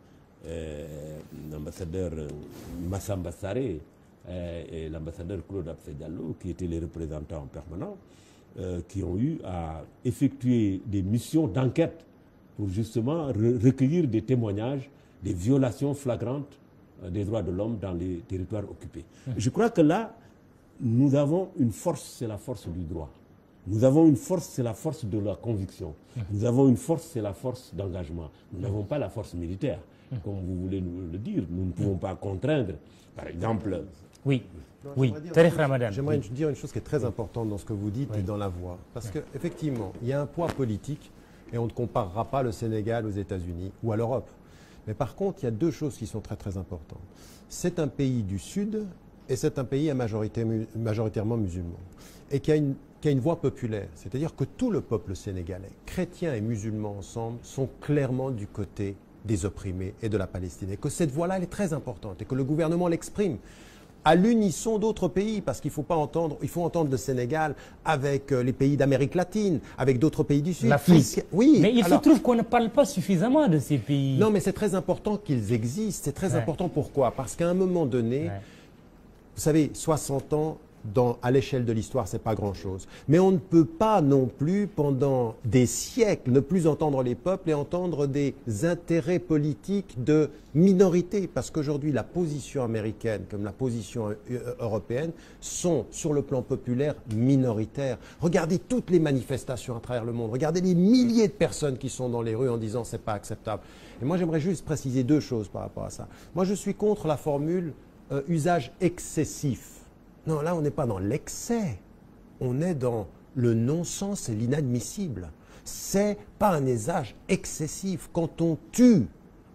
Massamba Sarré et l'ambassadeur Claude Absé Diallo, qui étaient les représentants permanents, qui ont eu à effectuer des missions d'enquête pour justement recueillir des témoignages des violations flagrantes des droits de l'homme dans les territoires occupés. Je crois que là, nous avons une force, c'est la force du droit. Nous avons une force, c'est la force de la conviction. Nous avons une force, c'est la force d'engagement. Nous n'avons pas la force militaire, comme vous voulez nous le dire. Nous ne pouvons pas contraindre, par exemple... Oui, oui. J'aimerais dire une chose qui est très importante dans ce que vous dites et dans la voix. Parce qu'effectivement, il y a un poids politique et on ne comparera pas le Sénégal aux États-Unis ou à l'Europe. Mais par contre, il y a deux choses qui sont très très importantes. C'est un pays du Sud et c'est un pays à majoritairement musulman. Et qui a une voix populaire. C'est-à-dire que tout le peuple sénégalais, chrétiens et musulmans ensemble, sont clairement du côté des opprimés et de la Palestine. Et que cette voix-là, elle est très importante et que le gouvernement l'exprime à l'unisson d'autres pays, parce qu'il faut entendre le Sénégal avec les pays d'Amérique latine, avec d'autres pays du Sud. L'Afrique. Oui. Mais il se trouve qu'on ne parle pas suffisamment de ces pays. Non, mais c'est très important qu'ils existent. C'est très important. Pourquoi? Parce qu'à un moment donné, vous savez, 60 ans à l'échelle de l'histoire, ce n'est pas grand-chose. Mais on ne peut pas non plus, pendant des siècles, ne plus entendre les peuples et entendre des intérêts politiques de minorité. Parce qu'aujourd'hui, la position américaine comme la position européenne sont, sur le plan populaire, minoritaires. Regardez toutes les manifestations à travers le monde. Regardez les milliers de personnes qui sont dans les rues en disant « c'est pas acceptable ». Et moi, j'aimerais juste préciser deux choses par rapport à ça. Moi, je suis contre la formule usage excessif. Non, là, on n'est pas dans l'excès. On est dans le non-sens et l'inadmissible. C'est pas un usage excessif. Quand on tue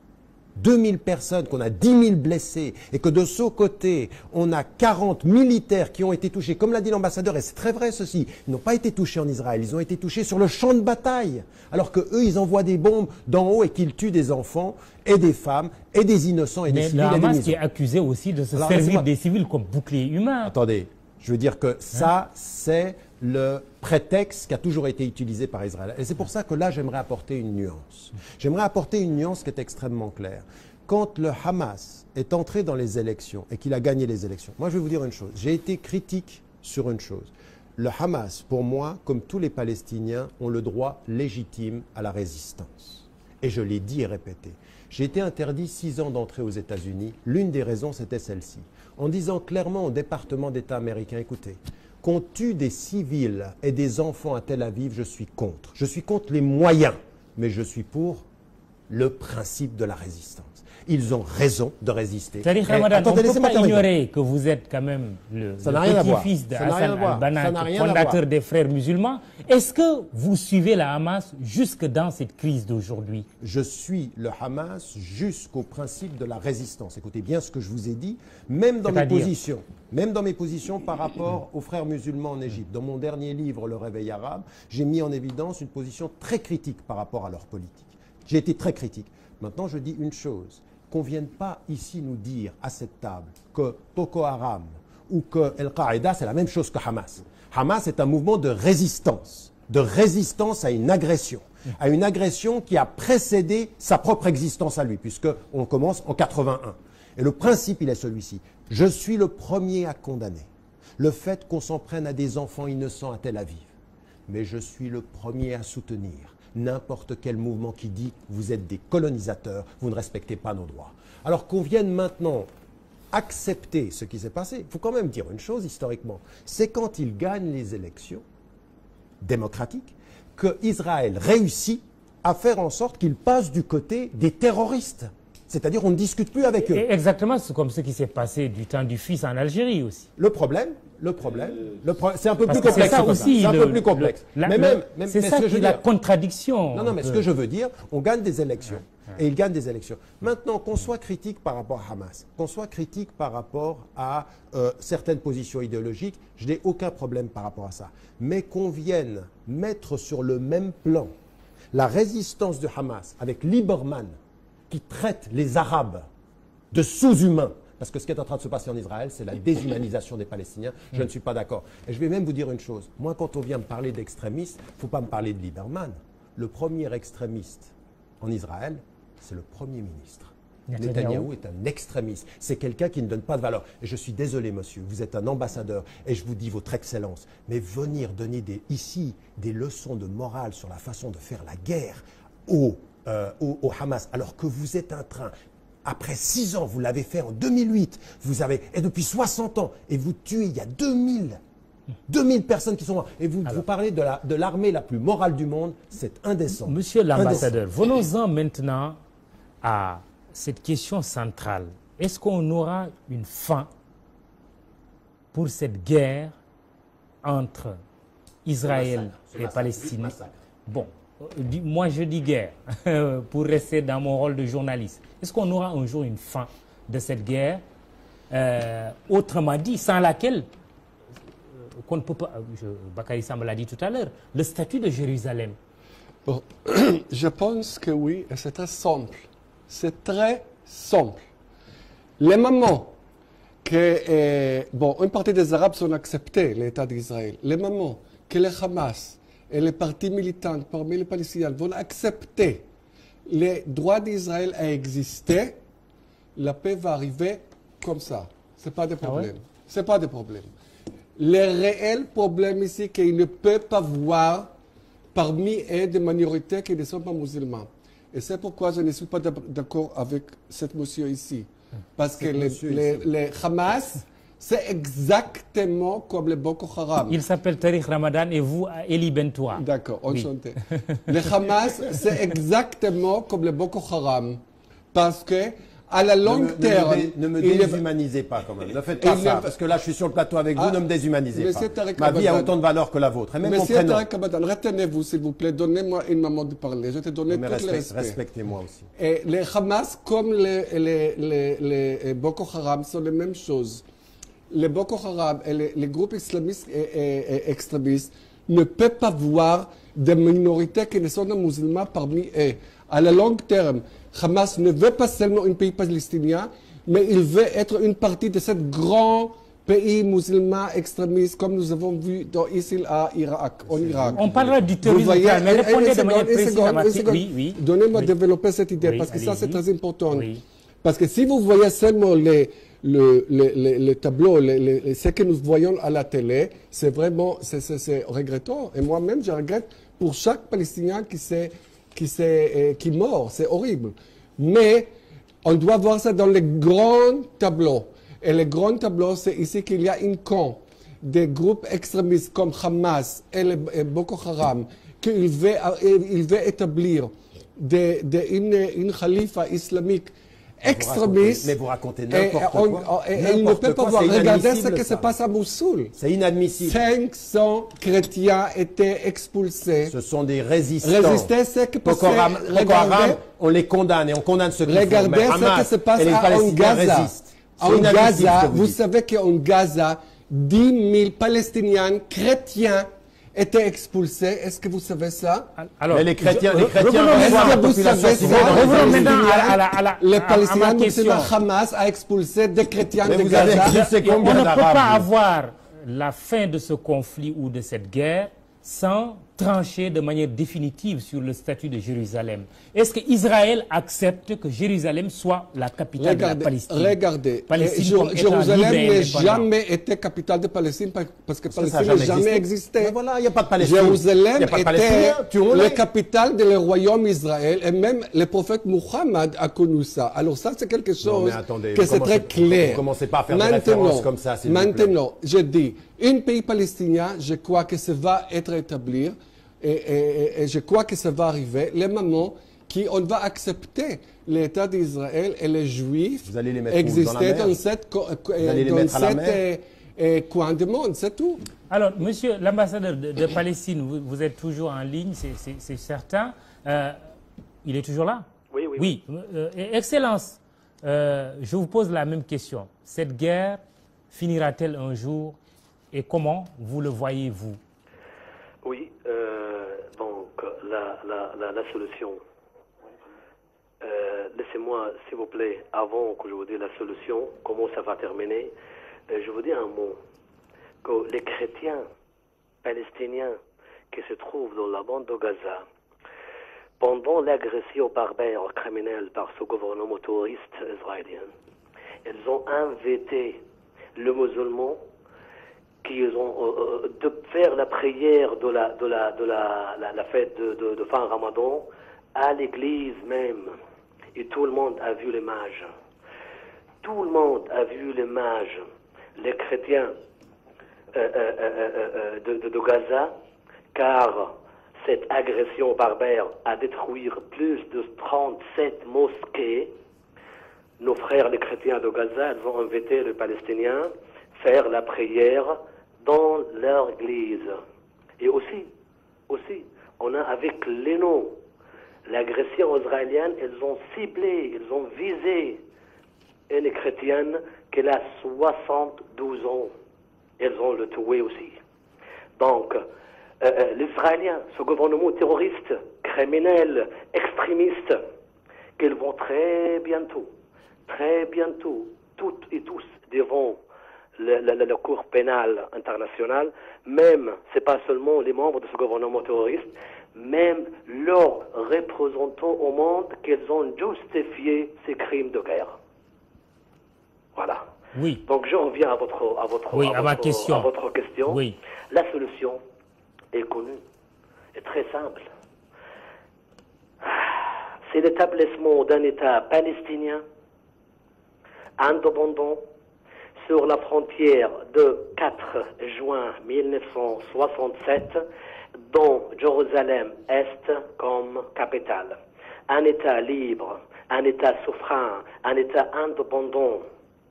2000 personnes, qu'on a 10 000 blessés et que de ce côté, on a 40 militaires qui ont été touchés, comme l'a dit l'ambassadeur, et c'est très vrai ceci, ils n'ont pas été touchés en Israël, ils ont été touchés sur le champ de bataille, alors qu'eux, ils envoient des bombes d'en haut et qu'ils tuent des enfants et des femmes et des innocents et des civils. Mais le Hamas et des qui est accusé aussi de se servir des civils comme bouclier humain. Attendez, je veux dire que ça, c'est le prétexte qui a toujours été utilisé par Israël. Et c'est pour ça que là, j'aimerais apporter une nuance. J'aimerais apporter une nuance qui est extrêmement claire. Quand le Hamas est entré dans les élections et qu'il a gagné les élections, moi, je vais vous dire une chose. J'ai été critique sur une chose. Le Hamas, pour moi, comme tous les Palestiniens, ont le droit légitime à la résistance. Et je l'ai dit et répété. J'ai été interdit 6 ans d'entrée aux États-Unis. L'une des raisons, c'était celle-ci. En disant clairement au département d'État américain, écoutez, qu'on tue des civils et des enfants à Tel Aviv, je suis contre. Je suis contre les moyens, mais je suis pour le principe de la résistance. Ils ont raison de résister. C'est-à-dire, Ramadan, on ne peut pas ignorer que vous êtes quand même le petit-fils d'Hassan al-Banna, fondateur des Frères musulmans. Est-ce que vous suivez le Hamas jusque dans cette crise d'aujourd'hui? Je suis le Hamas jusqu'au principe de la résistance. Écoutez bien ce que je vous ai dit, même dans mes positions par rapport aux Frères musulmans en Égypte. Dans mon dernier livre, Le Réveil arabe, j'ai mis en évidence une position très critique par rapport à leur politique. J'ai été très critique. Maintenant, je dis une chose. Qu'on ne vienne pas ici nous dire à cette table que Boko Haram ou que Al-Qaïda, c'est la même chose que Hamas. Hamas est un mouvement de résistance à une agression qui a précédé sa propre existence à lui, puisqu'on commence en 81. Et le principe, il est celui-ci. Je suis le premier à condamner le fait qu'on s'en prenne à des enfants innocents à Tel Aviv. Mais je suis le premier à soutenir n'importe quel mouvement qui dit « vous êtes des colonisateurs, vous ne respectez pas nos droits ». Alors qu'on vienne maintenant accepter ce qui s'est passé, il faut quand même dire une chose historiquement, c'est quand ils gagnent les élections démocratiques qu'Israël réussit à faire en sorte qu'ils passent du côté des terroristes. C'est-à-dire on ne discute plus avec eux. Et exactement, c'est comme ce qui s'est passé du temps du fils en Algérie aussi. Le problème, c'est un peu plus complexe. C'est un peu plus complexe. C'est ça qui est la contradiction. Non, mais ce que je veux dire, on gagne des élections. Et ils gagnent des élections. Maintenant, qu'on soit critique par rapport à Hamas, qu'on soit critique par rapport à certaines positions idéologiques, je n'ai aucun problème par rapport à ça. Mais qu'on vienne mettre sur le même plan la résistance de Hamas avec Lieberman, qui traite les Arabes de sous-humains, parce que ce qui est en train de se passer en Israël, c'est la déshumanisation des Palestiniens. Je ne suis pas d'accord. Et je vais même vous dire une chose. Moi, quand on vient me parler d'extrémistes, il ne faut pas me parler de Lieberman. Le premier extrémiste en Israël, c'est le Premier ministre. Netanyahou est un extrémiste. C'est quelqu'un qui ne donne pas de valeur. Et je suis désolé, monsieur, vous êtes un ambassadeur et je vous dis votre excellence, mais venir donner ici des leçons de morale sur la façon de faire la guerre au Hamas, alors que vous êtes en train, après 6 ans, vous l'avez fait en 2008, et depuis 60 ans, et vous tuez, il y a 2000 personnes qui sont mortes, et vous parlez de l'armée la plus morale du monde, c'est indécent. Monsieur l'ambassadeur, venons-en maintenant à cette question centrale. Est-ce qu'on aura une fin pour cette guerre entre Israël et Palestine? Bon. Moi, je dis guerre, pour rester dans mon rôle de journaliste. Est-ce qu'on aura un jour une fin de cette guerre, autrement dit, sans laquelle, qu'on ne peut pas, Bakary Sam l'a dit tout à l'heure, le statut de Jérusalem? Bon, je pense que oui, et c'est très simple. C'est très simple. Les moments que, une partie des Arabes ont accepté l'État d'Israël, les moments que le Hamas et les partis militants parmi les Palestiniens vont accepter les droits d'Israël à exister, la paix va arriver comme ça. Ce n'est pas de problème. C'est pas de problème. Le réel problème ici, c'est qu'il ne peut pas voir parmi eux des minorités qui ne sont pas musulmans. Et c'est pourquoi je ne suis pas d'accord avec cet monsieur ici. Parce que les Hamas, c'est exactement comme le Boko Haram. Il s'appelle Tariq Ramadan et vous, Eli Bentoua. D'accord, enchanté. Le Hamas, c'est exactement comme le Boko Haram. Parce que, à la longue terme... Ne me déshumanisez pas quand même. Ne faites pas ça. Parce que là, je suis sur le plateau avec vous, ne me déshumanisez pas. Ma vie a autant de valeur que la vôtre. Et même mon prénom. Retenez-vous, s'il vous plaît. Donnez-moi une moment de parler. Je te donne tout le respect. Respectez-moi aussi. Et les Hamas, comme les Boko Haram, sont les mêmes choses. Les Boko Haram et les groupes islamistes et extrémistes ne peuvent pas voir des minorités qui ne sont pas musulmans parmi eux. À la longue terme, Hamas ne veut pas seulement un pays palestinien, mais il veut être une partie de ce grand pays musulman extrémiste, comme nous avons vu dans ISIL en Irak. On parlera du terrorisme, mais répondez de manière précise à ma question. Oui. Donnez-moi développer cette idée, parce que ça, c'est très important. Oui. Parce que si vous voyez seulement le tableau, ce que nous voyons à la télé, c'est vraiment, c'est regrettant. Et moi-même, je regrette pour chaque Palestinien qui mort. C'est horrible. Mais on doit voir ça dans les grands tableaux. Et le grand tableau, c'est ici qu'il y a une camp des groupes extrémistes comme Hamas et Boko Haram, qu'il veut établir une khalifa islamique extrémiste. Mais vous racontez n'importe quoi. Et il ne peut pas voir. Regardez ce qui se passe à Mossoul. C'est inadmissible. 500 chrétiens étaient expulsés. Ce sont des résistants. Résister, c'est que Boko Haram, on les condamne et on condamne ceux qui font. Regardez ce qui se passe en Gaza. En Gaza, vous savez qu'en Gaza, 10 000 Palestiniens chrétiens étaient expulsés. Est-ce que vous savez ça? Alors, mais les chrétiens, est-ce que vous savez ça? Les Palestiniens musulmans, Hamas a expulsé des chrétiens de Gaza. On ne peut pas avoir la fin de ce conflit ou de cette guerre sans trancher de manière définitive sur le statut de Jérusalem. Est-ce qu'Israël accepte que Jérusalem soit la capitale de la Palestine? Regardez, Jérusalem n'a jamais été capitale de Palestine parce que Palestine n'a jamais existé. Mais voilà, il n'y a pas de Palestine. Jérusalem était la capitale du royaume Israël et même le prophète Muhammad a connu ça. Alors ça, c'est quelque chose que c'est très clair. Vous ne commencez pas à faire des références comme ça. Maintenant, je dis, un pays palestinien, je crois que ça va être établi. Et je crois que ça va arriver, le moment qu'on va accepter l'État d'Israël et les Juifs exister dans cette coin du monde, c'est tout. Alors, monsieur l'ambassadeur de Palestine, vous êtes toujours en ligne, c'est certain. Il est toujours là? Oui. Excellence, je vous pose la même question. Cette guerre finira-t-elle un jour et comment vous le voyez-vous? Oui, donc la solution. Laissez-moi, s'il vous plaît, avant que je vous dise la solution, comment ça va terminer, je vous dis un mot. Que les chrétiens palestiniens qui se trouvent dans la bande de Gaza, pendant l'agression barbare criminelle par ce gouvernement terroriste israélien, ils ont invité les musulmans qui ont de faire la prière de la fête de fin Ramadan à l'église même. Et tout le monde a vu l'image. Tout le monde a vu l'image. Les chrétiens de Gaza, car cette agression barbare a détruit plus de 37 mosquées. Nos frères les chrétiens de Gaza, ils ont invité les Palestiniens faire la prière dans leur église. Et aussi, on a avec les noms, l'agression israélienne, ils ont ciblé, ils ont visé une chrétienne qui a 72 ans. Ils ont le tué aussi. Donc, les Israéliens, ce gouvernement terroriste, criminel, extrémiste, qu'ils vont très bientôt, toutes et tous devant la Cour pénale internationale, même, c'est pas seulement les membres de ce gouvernement terroriste, même leurs représentants au monde qu'ils ont justifié ces crimes de guerre. Voilà. Oui. Donc je reviens à ma question. À votre question. Oui. La solution est connue, est très simple. C'est l'établissement d'un État palestinien indépendant sur la frontière de 4 juin 1967, dont Jérusalem-Est comme capitale. Un État libre, un État souverain, un État indépendant,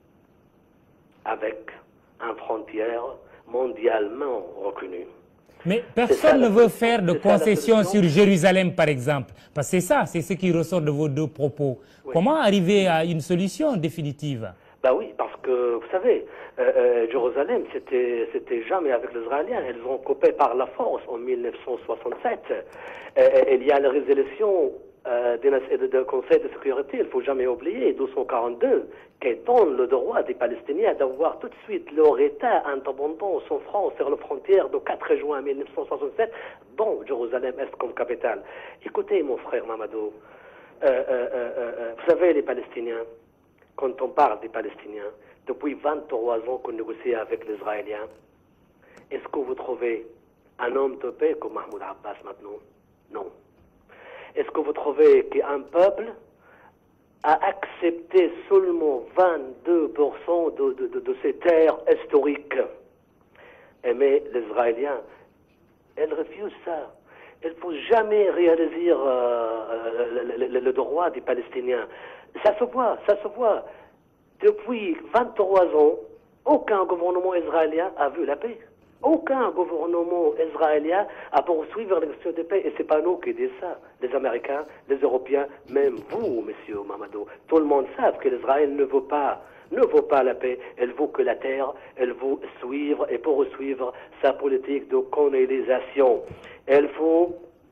avec une frontière mondialement reconnue. Mais personne ne veut faire de concessions sur Jérusalem, par exemple. Parce que c'est ce qui ressort de vos deux propos. Oui. Comment arriver à une solution définitive? Ben oui, parce que, vous savez, Jérusalem, c'était jamais avec les Israéliens. Ils ont coupé par la force en 1967. Il y a la résolution du Conseil de sécurité, il ne faut jamais oublier, 242, qui donne le droit des Palestiniens d'avoir tout de suite leur État indépendant sans France sur la frontière de 4 juin 1967, dont Jérusalem-Est comme capitale. Écoutez, mon frère Mamadou, vous savez, les Palestiniens, quand on parle des Palestiniens, depuis 23 ans qu'on négocie avec les Israéliens, est-ce que vous trouvez un homme de paix comme Mahmoud Abbas maintenant? Non. Est-ce que vous trouvez qu'un peuple a accepté seulement 22% de ses terres historiques? Mais les Israéliens, ils refusent ça. Il ne faut jamais réaliser le droit des Palestiniens. Ça se voit, ça se voit. Depuis 23 ans, aucun gouvernement israélien a vu la paix. Aucun gouvernement israélien a poursuivi la question de paix. Et ce n'est pas nous qui disons ça. Les Américains, les Européens, même vous, monsieur Mamadou. Tout le monde sait que l'Israël ne veut pas la paix. Elle veut que la terre, elle veut suivre et poursuivre sa politique de colonisation. Elle faut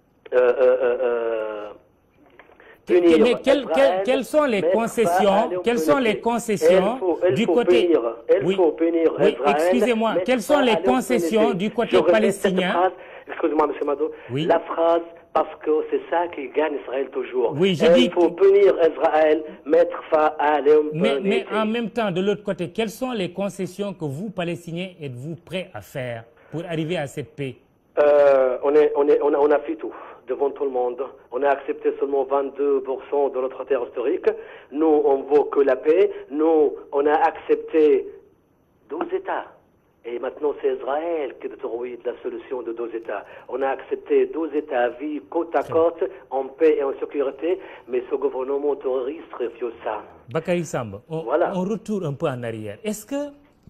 mais quelles sont les concessions du côté... Il faut punir Israël. Excusez-moi, quelles sont les concessions du côté palestinien? Excusez-moi, M. Mado. Oui. La phrase, parce que c'est ça qui gagne Israël toujours. Oui, il faut punir Israël, mettre fin à l'impunité. Mais en même temps, de l'autre côté, quelles sont les concessions que vous, Palestiniens, êtes-vous prêts à faire pour arriver à cette paix? On a fait tout. Devant tout le monde. On a accepté seulement 22% de notre terre historique. Nous, on veut que la paix. Nous, on a accepté 12 États. Et maintenant, c'est Israël qui trouve la solution de 12 États. On a accepté 12 États à vie côte à côte, en paix et en sécurité, mais ce gouvernement terroriste refuse ça. Bakary Samb, on retourne un peu en arrière. Est-ce que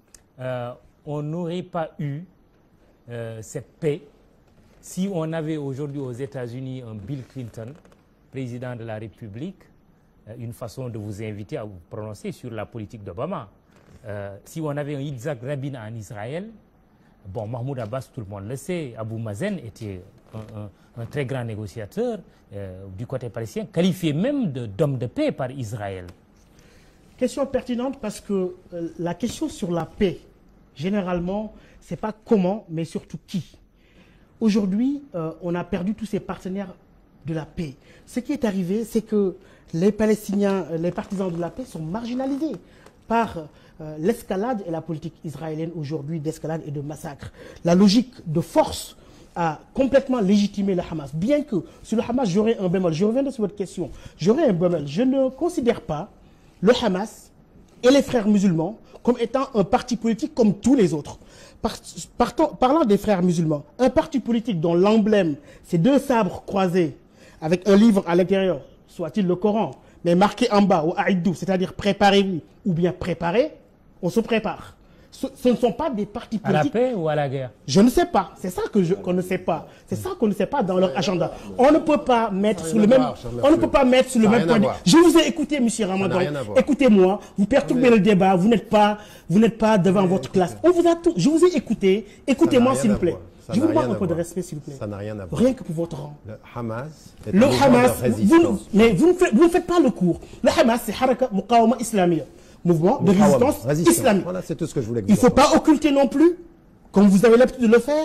on n'aurait pas eu cette paix si on avait aujourd'hui aux États-Unis un Bill Clinton, président de la République, une façon de vous inviter à vous prononcer sur la politique d'Obama. Si on avait un Yitzhak Rabin en Israël, bon, Mahmoud Abbas, tout le monde le sait, Abou Mazen était un très grand négociateur du côté palestinien, qualifié même d'homme de paix par Israël. Question pertinente parce que la question sur la paix, généralement, ce n'est pas comment, mais surtout qui. Aujourd'hui, on a perdu tous ces partenaires de la paix. Ce qui est arrivé, c'est que les Palestiniens, les partisans de la paix sont marginalisés par l'escalade et la politique israélienne aujourd'hui d'escalade et de massacre. La logique de force a complètement légitimé le Hamas. Bien que sur le Hamas, j'aurais un bémol. Je reviens sur votre question. J'aurais un bémol. Je ne considère pas le Hamas et les frères musulmans comme étant un parti politique comme tous les autres. Parlant des frères musulmans, un parti politique dont l'emblème, c'est 2 sabres croisés avec un livre à l'intérieur, soit-il le Coran, mais marqué en bas, ou Aïdou, c'est-à-dire préparez-vous, ou bien préparez, on se prépare. Ce ne sont pas des partis politiques. À la paix ou à la guerre? Je ne sais pas. C'est ça qu'on ne sait pas. C'est ça qu'on ne sait pas dans leur agenda. On ne peut pas mettre sur le même. On ne peut pas mettre sur le même point. Je vous ai écouté, Monsieur Ramadan. Écoutez-moi. Vous perturbez le débat. Vous n'êtes pas devant votre classe. On vous a tout. Je vous ai écouté. Écoutez-moi, s'il vous plaît. Je vous demande un peu de respect, s'il vous plaît. Ça n'a rien à voir. Rien que pour votre rang. Le Hamas. Le Hamas. Mais vous ne faites pas le cours. Le Hamas, c'est Haraka Muqawama Islamiyya. Mouvement de résistance islamique. Voilà, c'est tout ce que je voulais que il ne faut pas occulter non plus, comme vous avez l'habitude de le faire,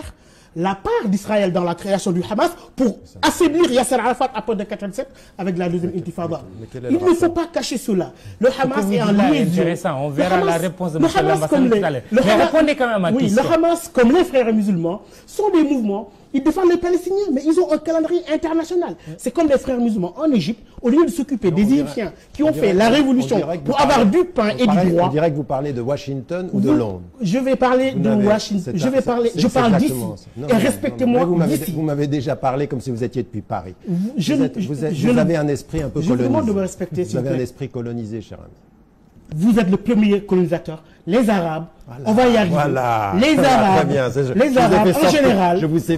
la part d'Israël dans la création du Hamas pour affaiblir Yasser Arafat après de 87 avec la deuxième intifada. Il ne faut pas cacher cela. Le Hamas est en liaison. Intéressant, on verra la réponse de M. l'ambassadeur tout à l'heure. Mais répondez quand même à ma question. Le Hamas, comme les frères musulmans, sont des mouvements. Ils défendent les Palestiniens, mais ils ont un calendrier international. C'est comme les frères musulmans en Égypte, au lieu de s'occuper des Égyptiens qui ont fait la révolution pour avoir du pain et du droit. On dirait que vous parlez de Washington ou de Londres. Je vais parler de Washington. Je parle d'ici. Et respectez-moi d'ici. Vous m'avez déjà parlé comme si vous étiez depuis Paris. Vous avez un esprit un peu colonisé. Je vous demande de me respecter, s'il vous plaît. Vous avez un esprit colonisé, cher ami. Vous êtes le premier colonisateur. Les Arabes, voilà, on va y arriver. Voilà. Les Arabes, les Arabes en général. Je vous ai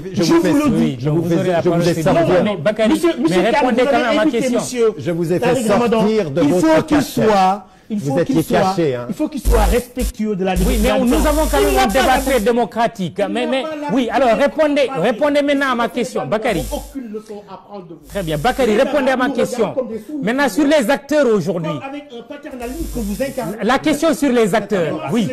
sorti. Mais répondez quand même à ma question. Je vous ai fait sortir de votre cachette. Il faut qu'il soit respectueux de la démocratie. Oui, mais nous avons quand même un débat très démocratique. Mais oui, alors répondez maintenant à ma question, Bakary. Très bien, Bakary, répondez à ma question. Maintenant sur les acteurs aujourd'hui. Avec un paternalisme que vous incarnez. La question sur les acteurs. Oui.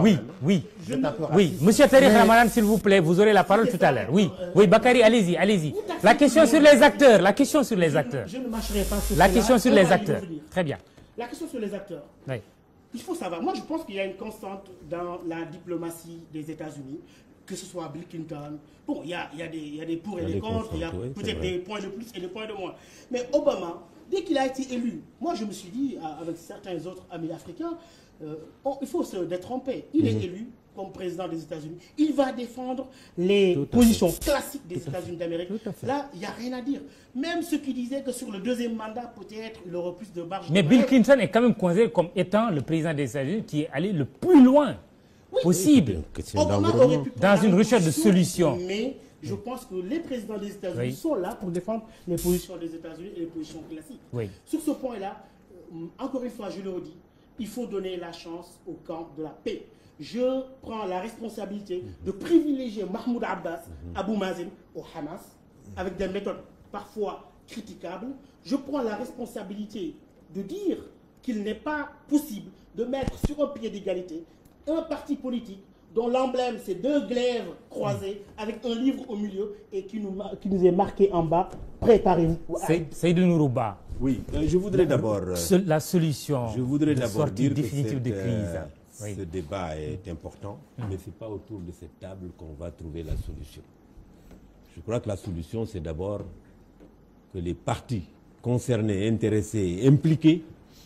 Monsieur Tarek Ramadan, s'il vous plaît, vous aurez la parole tout à l'heure. Oui, Bakary, allez-y. La question sur les acteurs. Je ne marcherai pas sur la question sur les acteurs. Très bien. La question sur les acteurs. Oui. Il faut savoir, moi je pense qu'il y a une constante dans la diplomatie des États-Unis, que ce soit Bill Clinton. Bon, il y a des pour et des contre, il y a peut-être des points de plus et des points de moins. Mais Obama, dès qu'il a été élu, moi je me suis dit, avec certains autres amis africains, il faut se détromper. Il est élu comme président des États-Unis. Il va défendre les positions classiques des États-Unis d'Amérique. Là, il n'y a rien à dire. Même ceux qui disaient que sur le deuxième mandat, peut-être, il aura plus de marge. Mais Bill Clinton est quand même considéré comme étant le président des États-Unis qui est allé le plus loin possible dans une recherche de solutions. Mais je pense que les présidents des États-Unis sont là pour défendre les positions des États-Unis et les positions classiques. Sur ce point-là, encore une fois, je le redis, il faut donner la chance au camp de la paix. Je prends la responsabilité de privilégier Mahmoud Abbas, Abou Mazen au Hamas, avec des méthodes parfois critiquables. Je prends la responsabilité de dire qu'il n'est pas possible de mettre sur un pied d'égalité un parti politique dont l'emblème c'est deux glaives croisés avec un livre au milieu et qui nous est marqué en bas. Préparez-vous. Seydou Nourouba. Oui, je voudrais d'abord... la solution de sortie définitive de crise. Ce débat est important, mais ce n'est pas autour de cette table qu'on va trouver la solution. Je crois que la solution, c'est d'abord que les partis concernés, intéressés, impliqués,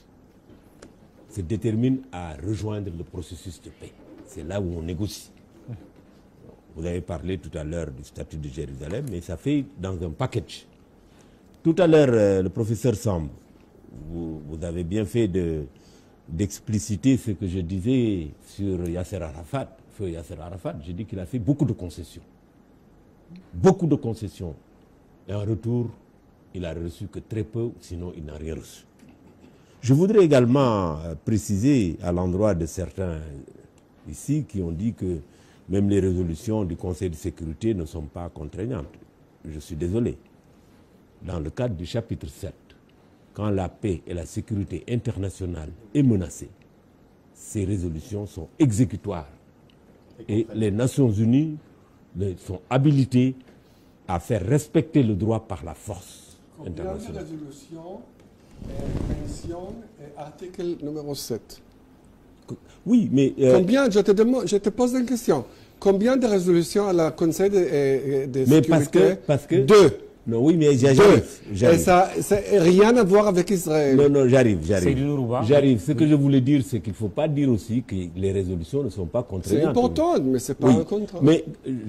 se déterminent à rejoindre le processus de paix. C'est là où on négocie. Vous avez parlé tout à l'heure du statut de Jérusalem, mais ça fait dans un package. Tout à l'heure, le professeur Samb, vous avez bien fait d'expliciter ce que je disais sur Yasser Arafat. Feu Yasser Arafat, j'ai dit qu'il a fait beaucoup de concessions. Beaucoup de concessions. Et en retour, il a reçu que très peu, sinon il n'a rien reçu. Je voudrais également préciser à l'endroit de certains ici qui ont dit que même les résolutions du Conseil de sécurité ne sont pas contraignantes. Je suis désolé. Dans le cadre du chapitre 7, quand la paix et la sécurité internationale est menacée, ces résolutions sont exécutoires. Et les Nations Unies sont habilitées à faire respecter le droit par la force internationale. Combien de résolutions mentionnent article numéro 7? Oui, mais... Combien, je te pose une question. Combien de résolutions à la Conseil de sécurité? Parce que... Deux. Non, oui, mais j'arrive. Et ça n'a rien à voir avec Israël. Non, j'arrive. Ce que je voulais dire, c'est qu'il ne faut pas dire aussi que les résolutions ne sont pas contraignantes. C'est important, mais ce n'est pas un contrat. Mais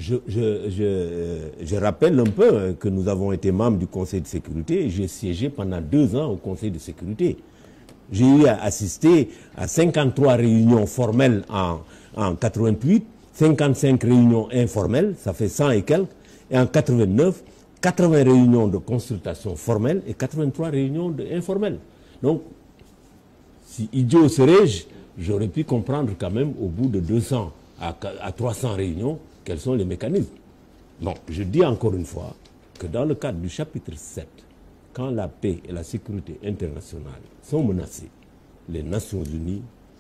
je rappelle un peu que nous avons été membres du Conseil de sécurité et j'ai siégé pendant 2 ans au Conseil de sécurité. J'ai eu à assister à 53 réunions formelles en 88, 55 réunions informelles, ça fait 100 et quelques, et en 89, 80 réunions de consultation formelles et 83 réunions informelles. Donc, si idiot serais-je, j'aurais pu comprendre quand même au bout de 200 à 300 réunions quels sont les mécanismes. Bon, je dis encore une fois que dans le cadre du chapitre 7, quand la paix et la sécurité internationale sont menacées, les Nations Unies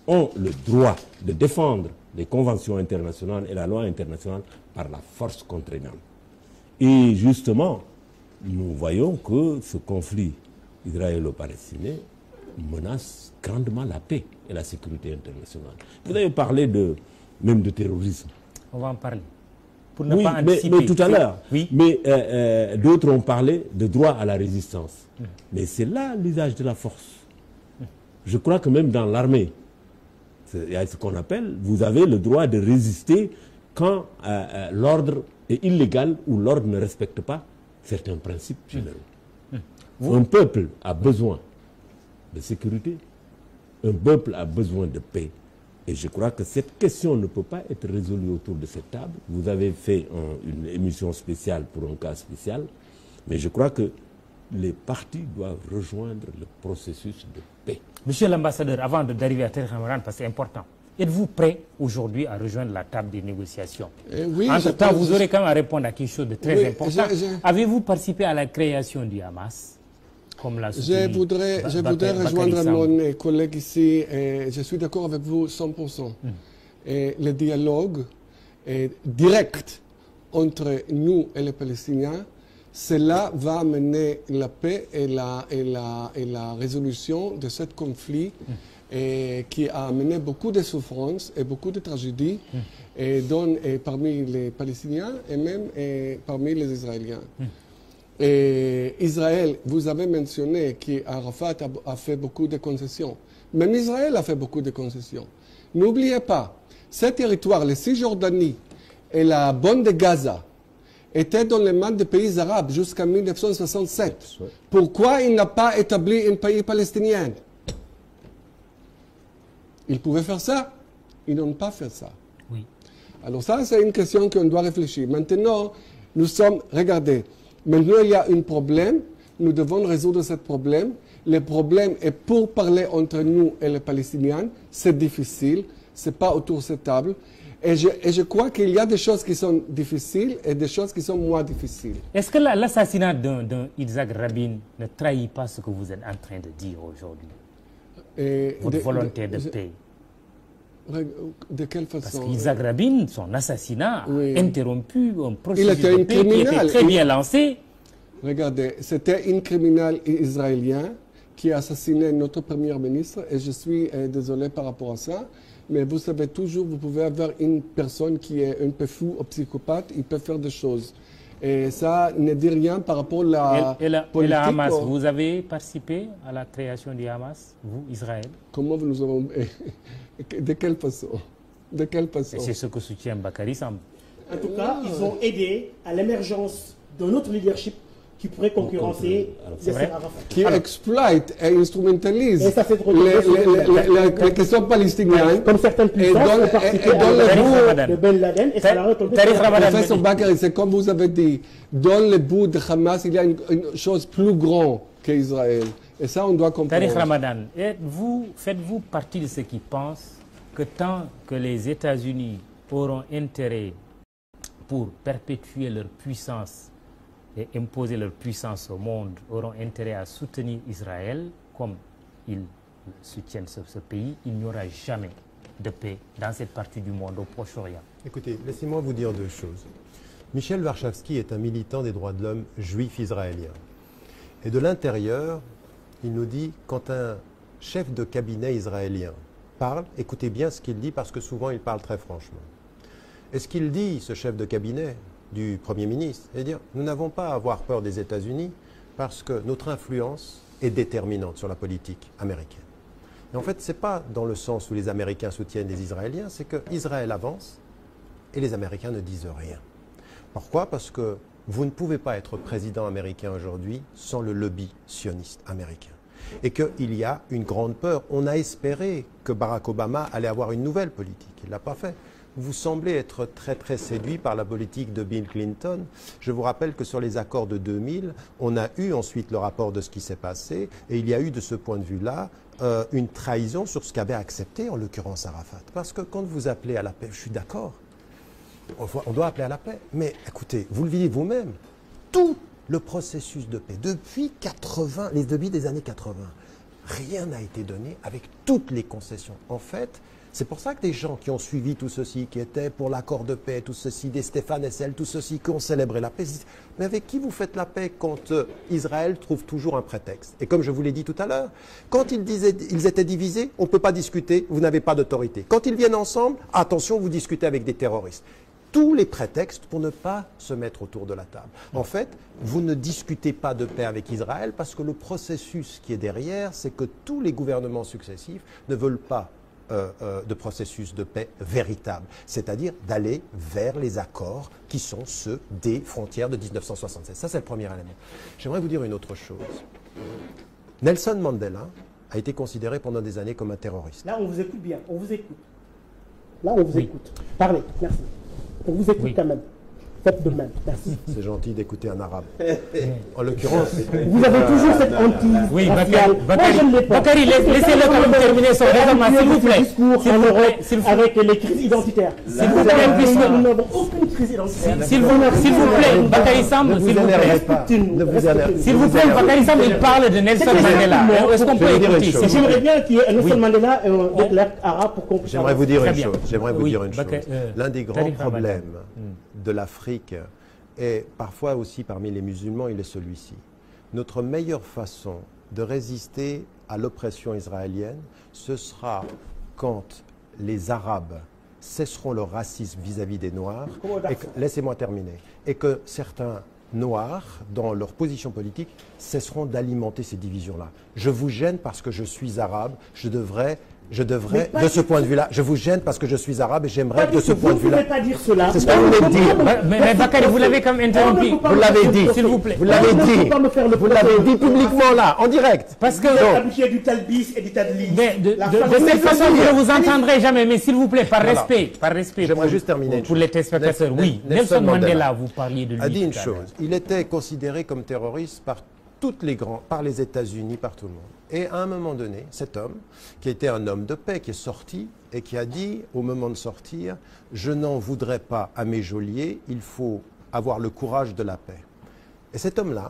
ont le droit de défendre les conventions internationales et la loi internationale par la force contraignante. Et justement, nous voyons que ce conflit israélo-palestinien menace grandement la paix et la sécurité internationale. Vous avez parlé même de terrorisme. On va en parler. Pour ne Oui, pas anticiper. mais tout à l'heure. Oui. Mais d'autres ont parlé de droit à la résistance. Mais c'est là l'usage de la force. Je crois que même dans l'armée, il y a ce qu'on appelle, vous avez le droit de résister quand l'ordre est illégal ou l'ordre ne respecte pas certains principes généraux. Un peuple a besoin de sécurité, un peuple a besoin de paix. Et je crois que cette question ne peut pas être résolue autour de cette table. Vous avez fait une émission spéciale pour un cas spécial, mais je crois que les partis doivent rejoindre le processus de paix. Monsieur l'ambassadeur, avant d'arriver à Tarikh Ramadan, parce que c'est important, êtes-vous prêt aujourd'hui à rejoindre la table des négociations? Oui, Entre-temps, vous aurez quand même à répondre à quelque chose de très important. Avez-vous participé à la création du Hamas? Je voudrais rejoindre mon collègue ici. Et je suis d'accord avec vous 100%. Et le dialogue direct entre nous et les Palestiniens, cela va amener la paix et la résolution de ce conflit qui a amené beaucoup de souffrances et beaucoup de tragédies parmi les Palestiniens et même parmi les Israéliens. Et Israël, vous avez mentionné qu'Arafat a fait beaucoup de concessions. Même Israël a fait beaucoup de concessions. N'oubliez pas, ces territoires, la Cisjordanie et la bande de Gaza, étaient dans les mains des pays arabes jusqu'en 1967. Pourquoi il n'a pas établi un pays palestinien? Ils pouvaient faire ça. Ils n'ont pas fait ça. Oui. Alors ça, c'est une question qu'on doit réfléchir. Maintenant, regardez, maintenant il y a un problème, nous devons résoudre ce problème. Le problème est pour parler entre nous et les Palestiniens, c'est difficile, c'est pas autour de cette table. Et je crois qu'il y a des choses qui sont difficiles et des choses qui sont moins difficiles. Est-ce que l'assassinat d'un Yitzhak Rabin ne trahit pas ce que vous êtes en train de dire aujourd'hui? Votre volonté de paix? De quelle façon? Parce qu'Yitzhak Rabin, son assassinat a interrompu un processus Il était de paix qui était très bien lancé. Regardez, c'était un criminel israélien qui a assassiné notre premier ministre et je suis désolé par rapport à ça. Mais vous savez toujours, vous pouvez avoir une personne qui est un peu fou ou psychopathe, il peut faire des choses. Et ça ne dit rien par rapport à la politique. Et la Hamas, vous avez participé à la création du Hamas, vous, Israël? Comment nous avons... De quelle façon? De quelle façon? C'est ce que soutient Bakary Samb. En tout cas, ils ont aidé à l'émergence d'un autre leadership qui pourrait concurrencer Yasser Arafat. Qui exploite et instrumentalise les questions palestiniennes. Comme certaines puissances ont participé à de Ben Laden et ça l'a retombé. Professeur Bakary, c'est comme vous avez dit, dans le bout de Hamas, il y a une chose plus grande qu'Israël. Et ça, on doit comprendre. Tarikh Ramadan, faites-vous partie de ceux qui pensent que tant que les États-Unis auront intérêt pour perpétuer leur puissance et imposer leur puissance au monde, auront intérêt à soutenir Israël comme ils soutiennent ce pays, il n'y aura jamais de paix dans cette partie du monde, au Proche-Orient? Écoutez, laissez-moi vous dire deux choses. Michel Warshawski est un militant des droits de l'homme juif israélien. Et de l'intérieur, il nous dit, quand un chef de cabinet israélien parle, écoutez bien ce qu'il dit parce que souvent il parle très franchement. Et ce qu'il dit, ce chef de cabinet du Premier ministre, c'est dire nous n'avons pas à avoir peur des États-Unis parce que notre influence est déterminante sur la politique américaine. Et en fait, ce n'est pas dans le sens où les Américains soutiennent les Israéliens, c'est qu'Israël avance et les Américains ne disent rien. Pourquoi? Parce que vous ne pouvez pas être président américain aujourd'hui sans le lobby sioniste américain. Et qu'il y a une grande peur. On a espéré que Barack Obama allait avoir une nouvelle politique. Il ne l'a pas fait. Vous semblez être très très séduit par la politique de Bill Clinton. Je vous rappelle que sur les accords de 2000, on a eu ensuite le rapport de ce qui s'est passé et il y a eu de ce point de vue-là une trahison sur ce qu'avait accepté en l'occurrence Arafat. Parce que quand vous appelez à la paix, je suis d'accord, on doit appeler à la paix. Mais écoutez, vous le vivez vous-même, tout le processus de paix depuis 80, les débuts des années 80, Rien n'a été donné avec toutes les concessions. En fait, c'est pour ça que des gens qui ont suivi tout ceci, qui étaient pour l'accord de paix, tout ceci, des Stéphane Hessel, tout ceci, qui ont célébré la paix, disent, mais avec qui vous faites la paix quand Israël trouve toujours un prétexte? Et comme je vous l'ai dit tout à l'heure, quand ils étaient divisés, on ne peut pas discuter, vous n'avez pas d'autorité. Quand ils viennent ensemble, attention, vous discutez avec des terroristes. Tous les prétextes pour ne pas se mettre autour de la table. En fait, vous ne discutez pas de paix avec Israël parce que le processus qui est derrière, c'est que tous les gouvernements successifs ne veulent pas de processus de paix véritable, c'est-à-dire d'aller vers les accords qui sont ceux des frontières de 1967. Ça, c'est le premier élément. J'aimerais vous dire une autre chose. Nelson Mandela a été considéré pendant des années comme un terroriste. Là, on vous écoute bien, on vous écoute. Là, on vous écoute. Parlez, merci. On vous écoute quand même. Faites de même. Merci. C'est gentil d'écouter un arabe. En l'occurrence, vous avez toujours cette hantise. Oui, Bakary, laissez-le quand même terminer son raisonnement, s'il vous plaît. Discours en Europe avec les crises identitaires. S'il vous plaît, nous n'avons aucune crise identitaire. S'il vous plaît, Bakary Samb, s'il vous plaît. S'il vous plaît, Bakary Samb, il parle de Nelson Mandela. Est-ce qu'on peut écouter? J'aimerais bien qu'il y ait Nelson Mandela déclare arabe pour qu'on puisse. J'aimerais vous dire une chose. J'aimerais vous dire une chose. L'un des grands problèmes de l'Afrique et parfois aussi parmi les musulmans, il est celui-ci. Notre meilleure façon de résister à l'oppression israélienne, ce sera quand les Arabes cesseront leur racisme vis-à-vis des Noirs, laissez-moi terminer, et que certains Noirs, dans leur position politique, cesseront d'alimenter ces divisions-là. Je vous gêne parce que je suis arabe, je devrais, de ce point de vue-là, je vous gêne parce que je suis arabe et j'aimerais de ce point de vue-là. Vous ne pouvez pas dire cela. C'est ce que vous venez de dire. Mais Bakary, vous l'avez quand même interrompu. Vous l'avez dit, s'il vous plaît. Vous l'avez dit. Vous l'avez dit publiquement là, en direct. Parce que habitué du talbis et du tadlis. De cette façon, je ne vous entendrai jamais. Mais s'il vous plaît, par respect. J'aimerais juste terminer. Pour les téléspectateurs, oui. Nelson Mandela, vous parliez de lui. A dit une chose. Il était considéré comme terroriste par les États-Unis, par tout le monde. Et à un moment donné, cet homme, qui était un homme de paix, qui est sorti et qui a dit, au moment de sortir, « Je n'en voudrais pas à mes geôliers, il faut avoir le courage de la paix. » Et cet homme-là,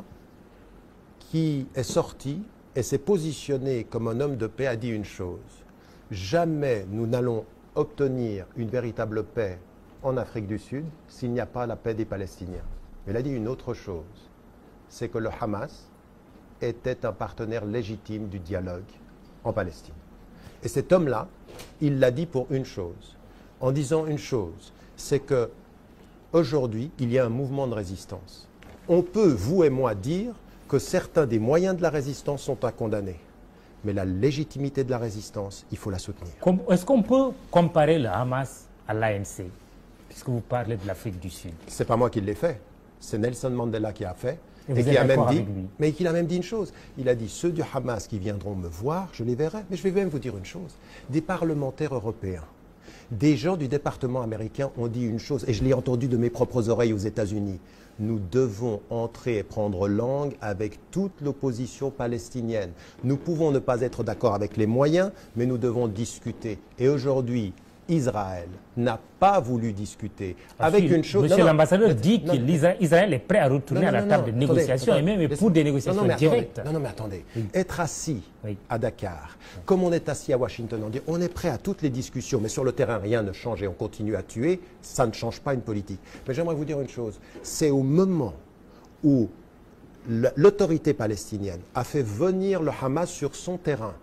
qui est sorti et s'est positionné comme un homme de paix, a dit une chose. « Jamais nous n'allons obtenir une véritable paix en Afrique du Sud s'il n'y a pas la paix des Palestiniens. » Mais il a dit une autre chose, c'est que le Hamas était un partenaire légitime du dialogue en Palestine. Et cet homme-là, il l'a dit pour une chose. En disant une chose, c'est que aujourd'hui, il y a un mouvement de résistance. On peut, vous et moi, dire que certains des moyens de la résistance sont à condamner. Mais la légitimité de la résistance, il faut la soutenir. Est-ce qu'on peut comparer le Hamas à l'ANC, puisque vous parlez de l'Afrique du Sud? Ce n'est pas moi qui l'ai fait. C'est Nelson Mandela qui a fait. Et qui a même dit, mais qu'il a même dit une chose. Il a dit, ceux du Hamas qui viendront me voir, je les verrai. Mais je vais même vous dire une chose. Des parlementaires européens, des gens du département américain ont dit une chose, et je l'ai entendu de mes propres oreilles aux États-Unis. Nous devons entrer et prendre langue avec toute l'opposition palestinienne. Nous pouvons ne pas être d'accord avec les moyens, mais nous devons discuter. Et aujourd'hui, Israël n'a pas voulu discuter avec une chose... Monsieur l'ambassadeur dit qu'Israël est prêt à retourner à la table de négociation et même pour des négociations directes. Non, mais attendez. Être assis à Dakar, comme on est assis à Washington, on est prêt à toutes les discussions, mais sur le terrain, rien ne change et on continue à tuer, ça ne change pas une politique. Mais j'aimerais vous dire une chose. C'est au moment où l'autorité palestinienne a fait venir le Hamas sur son terrain,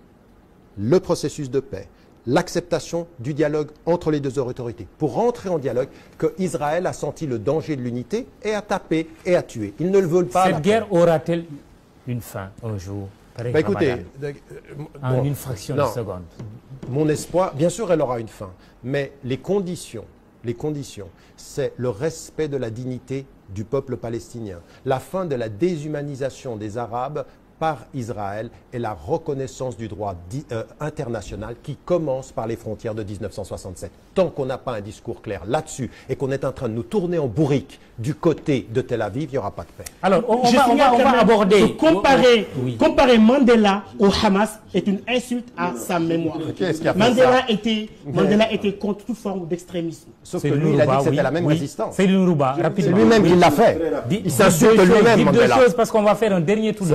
le processus de paix, l'acceptation du dialogue entre les deux autorités. Pour rentrer en dialogue, qu'Israël a senti le danger de l'unité et a tapé et a tué. Ils ne le veulent pas. Cette guerre aura-t-elle une fin un jour? Écoutez, en une fraction de seconde. Mon espoir, bien sûr, elle aura une fin. Mais les conditions, c'est le respect de la dignité du peuple palestinien, la fin de la déshumanisation des Arabes par Israël et la reconnaissance du droit international qui commence par les frontières de 1967. Tant qu'on n'a pas un discours clair là-dessus et qu'on est en train de nous tourner en bourrique du côté de Tel Aviv, il n'y aura pas de paix. Alors, on va aborder... Comparer Mandela au Hamas est une insulte à sa mémoire. Mandela était contre toute forme d'extrémisme. Sauf que lui, il a dit que c'était la même résistance. C'est Rouba, rapidement. C'est lui-même qui l'a fait. Il s'insulte lui-même, Mandela. Dites deux choses parce qu'on va faire un dernier tour de table.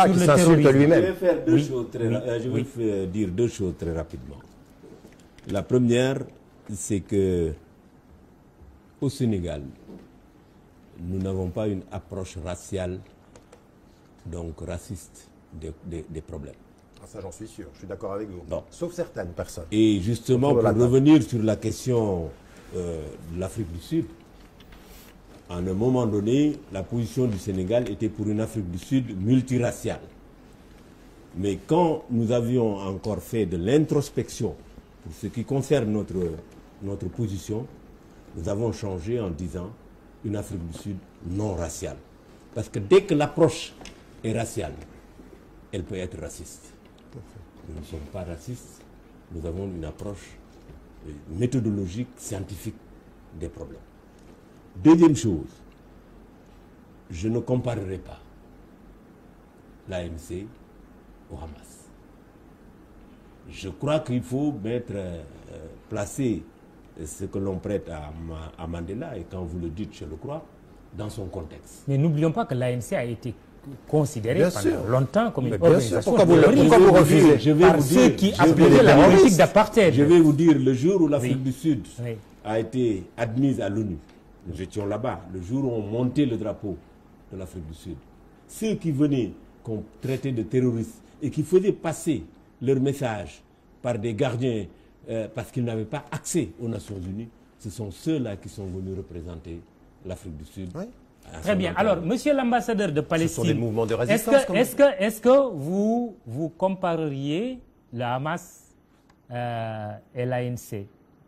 pas qu'il s'insulte Je lui-même. vais faire deux choses dire deux choses très rapidement. La première, c'est que au Sénégal, nous n'avons pas une approche raciale, donc raciste, des problèmes. Ah, ça, j'en suis sûr. Je suis d'accord avec vous. Non. Sauf certaines personnes. Et justement, pour revenir sur la question de l'Afrique du Sud, à un moment donné, la position du Sénégal était pour une Afrique du Sud multiraciale. Mais quand nous avions encore fait de l'introspection pour ce qui concerne notre position, nous avons changé en disant une Afrique du Sud non raciale. Parce que dès que l'approche est raciale, elle peut être raciste. Nous ne sommes pas racistes, nous avons une approche méthodologique, scientifique des problèmes. Deuxième chose, je ne comparerai pas l'ANC au Hamas. Je crois qu'il faut placer ce que l'on prête à Mandela, et quand vous le dites, je le crois, dans son contexte. Mais n'oublions pas que l'ANC a été considérée pendant longtemps comme une organisation pourquoi vous refusez par ceux qui appliquaient la politique d'apartheid. Je vais vous dire, le jour où l'Afrique du Sud a été admise à l'ONU, nous étions là-bas, le jour où on montait le drapeau de l'Afrique du Sud, ceux qui venaient qu'on traitait de terroristes et qui faisaient passer leur message par des gardiens parce qu'ils n'avaient pas accès aux Nations Unies, ce sont ceux-là qui sont venus représenter l'Afrique du Sud. Oui. Très bien. Alors, monsieur l'ambassadeur de Palestine, ce sont des mouvements de résistance. Est-ce que vous compareriez le Hamas et l'ANC?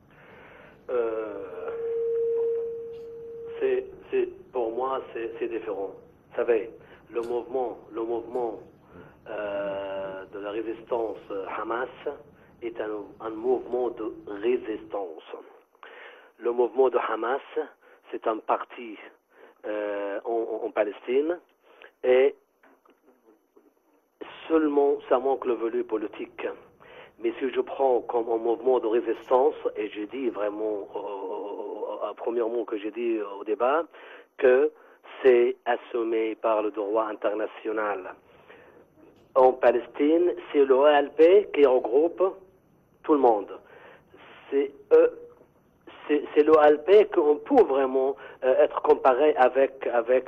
Pour moi, c'est différent. Vous savez, le mouvement de la résistance Hamas est un mouvement de résistance. Le mouvement de Hamas, c'est un parti en Palestine, et seulement ça manque le volet politique. Mais si je prends comme un mouvement de résistance, et j'ai dit vraiment, premièrement que j'ai dit au débat, que c'est assumé par le droit international. En Palestine, c'est l'OLP qui regroupe tout le monde. C'est l'OLP qu'on peut vraiment être comparé avec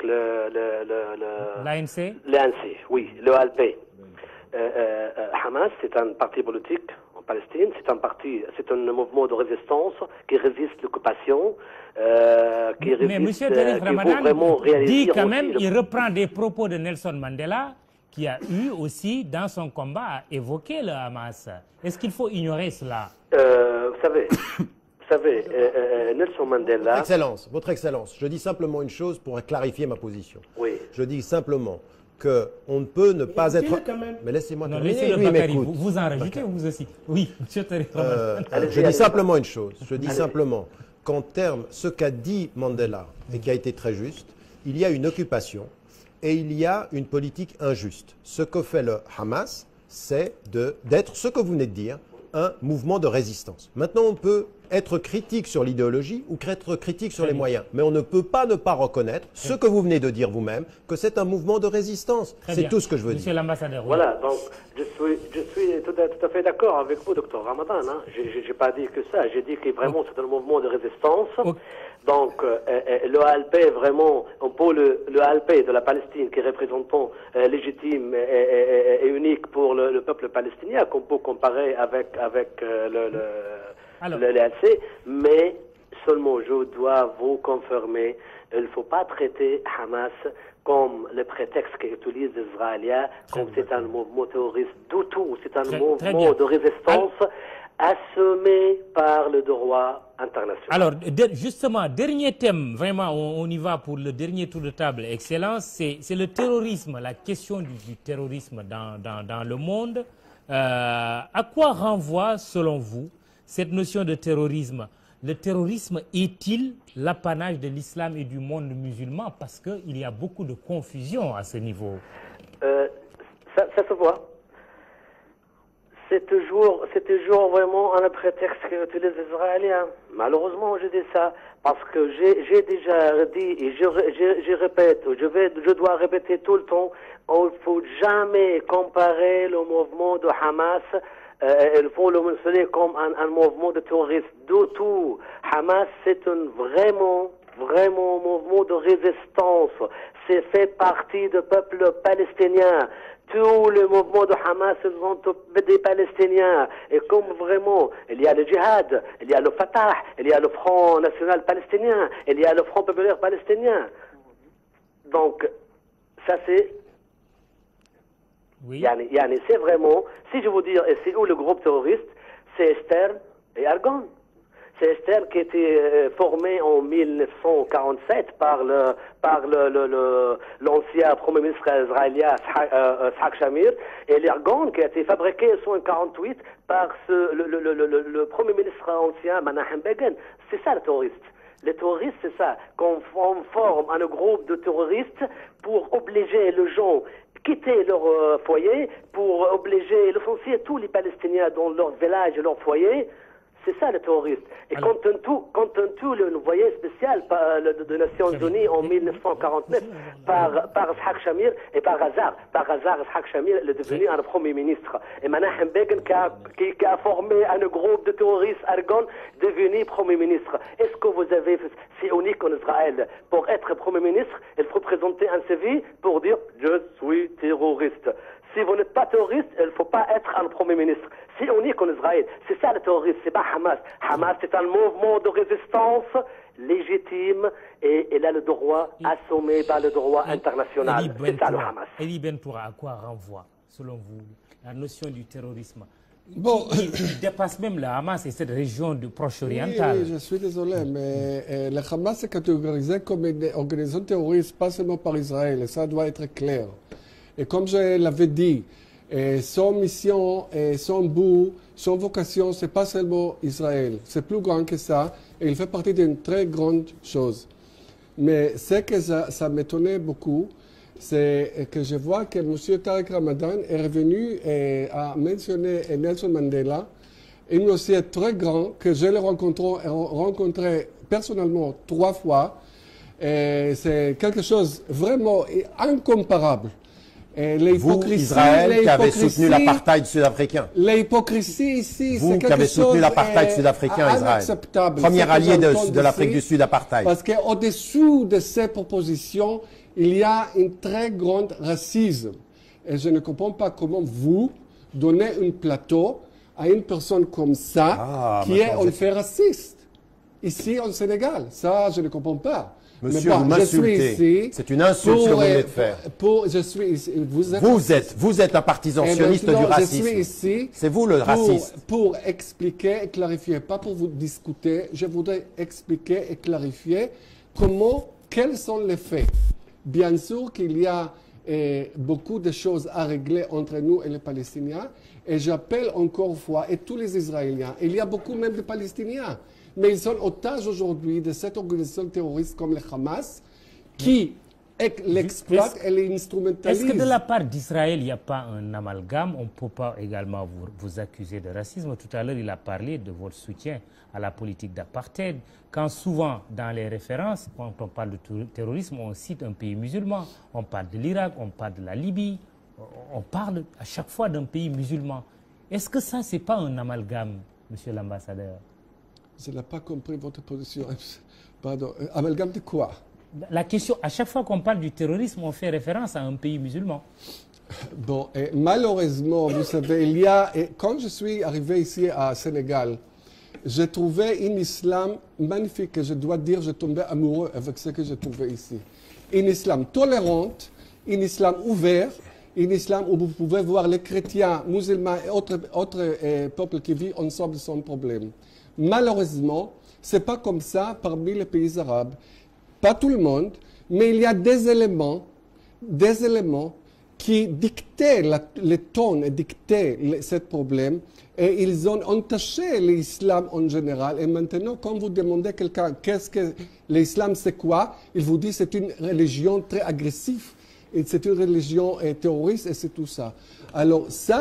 l'ANC. L'ANC, oui, l'OLP. Hamas, c'est un parti politique en Palestine, c'est un mouvement de résistance qui résiste l'occupation, qui résiste. Mais monsieur Derek Ramadan dit quand même, il reprend des propos de Nelson Mandela, qui a eu aussi dans son combat à évoquer le Hamas. Est-ce qu'il faut ignorer cela? Vous savez, Nelson Mandela... Votre Excellence, je dis simplement une chose pour clarifier ma position. Oui. Je dis simplement qu'on ne peut ne pas être... Mais laissez-moi terminer. Lui, m'écoute. Vous en rajoutez vous aussi? Oui, monsieur Derek Ramadan. Je dis simplement une chose. Je dis simplement qu'en termes, ce qu'a dit Mandela, et qui a été très juste, il y a une occupation et il y a une politique injuste. Ce que fait le Hamas, c'est d'être, ce que vous venez de dire, un mouvement de résistance. Maintenant, on peut être critique sur l'idéologie ou être critique sur les moyens. Mais on ne peut pas ne pas reconnaître ce que vous venez de dire vous-même, que c'est un mouvement de résistance. C'est tout ce que je veux dire. Monsieur l'ambassadeur. Voilà, donc je suis tout à fait d'accord avec vous, docteur Ramadan. Hein. Je n'ai pas dit que ça. J'ai dit que vraiment c'est un mouvement de résistance. Donc, l'OLP, vraiment, on peut l'OLP de la Palestine, qui est représentant légitime et unique pour le peuple palestinien, qu'on peut comparer avec l'ANC, mais seulement je dois vous confirmer, il ne faut pas traiter Hamas comme le prétexte qu'utilisent les Israéliens, comme c'est un mouvement terroriste du tout, c'est un mouvement de résistance assumé par le droit international. Alors, justement, dernier thème, vraiment, on y va pour le dernier tour de table, Excellence, c'est le terrorisme, la question du terrorisme dans le monde. À quoi renvoie, selon vous, cette notion de terrorisme? Le terrorisme est-il l'apanage de l'islam et du monde musulman? Parce qu'il y a beaucoup de confusion à ce niveau. Ça se voit. c'est toujours vraiment un prétexte qu'utilisent les Israéliens. Malheureusement, je dis ça parce que j'ai déjà dit et je répète, je dois répéter tout le temps, il ne faut jamais comparer le mouvement de Hamas. Il faut le mentionner comme un mouvement de terrorisme. Du tout. Hamas, c'est un vraiment mouvement de résistance. C'est fait partie du peuple palestinien. Tous les mouvements de Hamas sont des Palestiniens. Et comme vraiment, il y a le djihad, il y a le Fatah, il y a le Front National Palestinien, il y a le Front Populaire Palestinien. Donc, ça c'est... Oui. C'est vraiment, si je vous dis, c'est où le groupe terroriste, c'est Stern et Argonne. C'est Stern qui a été formé en 1947 par l'ancien Premier ministre israélien Yitzhak Shamir, et l'Argonne qui a été fabriqué en 1948 par le Premier ministre ancien Menachem Begin. C'est ça le terroriste. Les terroristes, c'est ça, qu'on forme un groupe de terroristes pour obliger les gens quitter leur foyer, pour obliger, licencier tous les Palestiniens dans leur village et leur foyer. C'est ça le terroriste. Et quand on tue le voyer spécial des Nations Unies en 1949 par Yitzhak Shamir et par hasard Yitzhak Shamir est devenu un Premier ministre. Et Menachem Begin qui a formé un groupe de terroristes Argonne devenu Premier ministre. Est-ce que vous avez, c'est unique en Israël, pour être Premier ministre, il faut présenter un CV pour dire je suis terroriste. Si vous n'êtes pas terroriste, il ne faut pas être un Premier ministre. C'est unique en Israël. C'est ça le terrorisme, c'est pas Hamas. Hamas, c'est un mouvement de résistance légitime et il a le droit assommé par le droit international. C'est ça le Hamas. Eli Bentoura, à quoi renvoie, selon vous, la notion du terrorisme? Bon, il dépasse même le Hamas et cette région du Proche-Oriental. Oui, je suis désolé, mais le Hamas est catégorisé comme une organisation terroriste, pas seulement par Israël, et ça doit être clair. Et comme je l'avais dit, son mission, son but, son vocation, c'est pas seulement Israël. C'est plus grand que ça et il fait partie d'une très grande chose. Mais ce que ça m'étonnait beaucoup, c'est que je vois que M. Tariq Ramadan est revenu et a mentionné Nelson Mandela, un monsieur très grand que je l'ai rencontré personnellement 3 fois. C'est quelque chose vraiment incomparable. Vous, Israël, qui avez soutenu l'apartheid sud-africain. L'hypocrisie ici, vous qui avez soutenu l'apartheid sud-africain, Israël. Premier allié de l'Afrique du Sud apartheid. Parce qu'au-dessous de ces propositions, il y a un très grand racisme. Et je ne comprends pas comment vous donnez un plateau à une personne comme ça, qui est en fait raciste. Ici, au Sénégal. Ça, je ne comprends pas. Monsieur, vous m'insultez. C'est une insulte que vous venez de faire. Vous êtes un partisan sioniste du racisme. Je suis ici. C'est vous le raciste. Pour expliquer et clarifier, pas pour vous discuter. Je voudrais expliquer et clarifier quels sont les faits. Bien sûr qu'il y a beaucoup de choses à régler entre nous et les Palestiniens. Et j'appelle encore une fois, et tous les Israéliens, il y a beaucoup même de Palestiniens. Mais ils sont otages aujourd'hui de cette organisation terroriste comme le Hamas qui l'exploite et l'instrumentalise. Est-ce que de la part d'Israël, il n'y a pas un amalgame? On ne peut pas également vous accuser de racisme. Tout à l'heure, il a parlé de votre soutien à la politique d'apartheid. Quand souvent, dans les références, quand on parle de terrorisme, on cite un pays musulman. On parle de l'Irak, on parle de la Libye. On parle à chaque fois d'un pays musulman. Est-ce que ça, ce n'est pas un amalgame, monsieur l'ambassadeur? Je n'ai pas compris votre position. Pardon. Amalgame de quoi? La question, à chaque fois qu'on parle du terrorisme, on fait référence à un pays musulman. Bon, et malheureusement, vous savez, quand je suis arrivé ici à Sénégal, j'ai trouvé un islam magnifique. Je dois dire, je tombais amoureux avec ce que j'ai trouvé ici. Un islam tolérant, un islam ouvert, un islam où vous pouvez voir les chrétiens, musulmans et autres peuples qui vivent ensemble sans problème. Malheureusement, ce n'est pas comme ça parmi les pays arabes. Pas tout le monde, mais il y a des éléments qui dictaient le ton et dictaient ce problème. Et ils ont entaché l'islam en général. Et maintenant, quand vous demandez à quelqu'un qu'est-ce que l'islam, c'est quoi, il vous dit que c'est une religion très agressive. Et c'est une religion terroriste et c'est tout ça. Alors ça,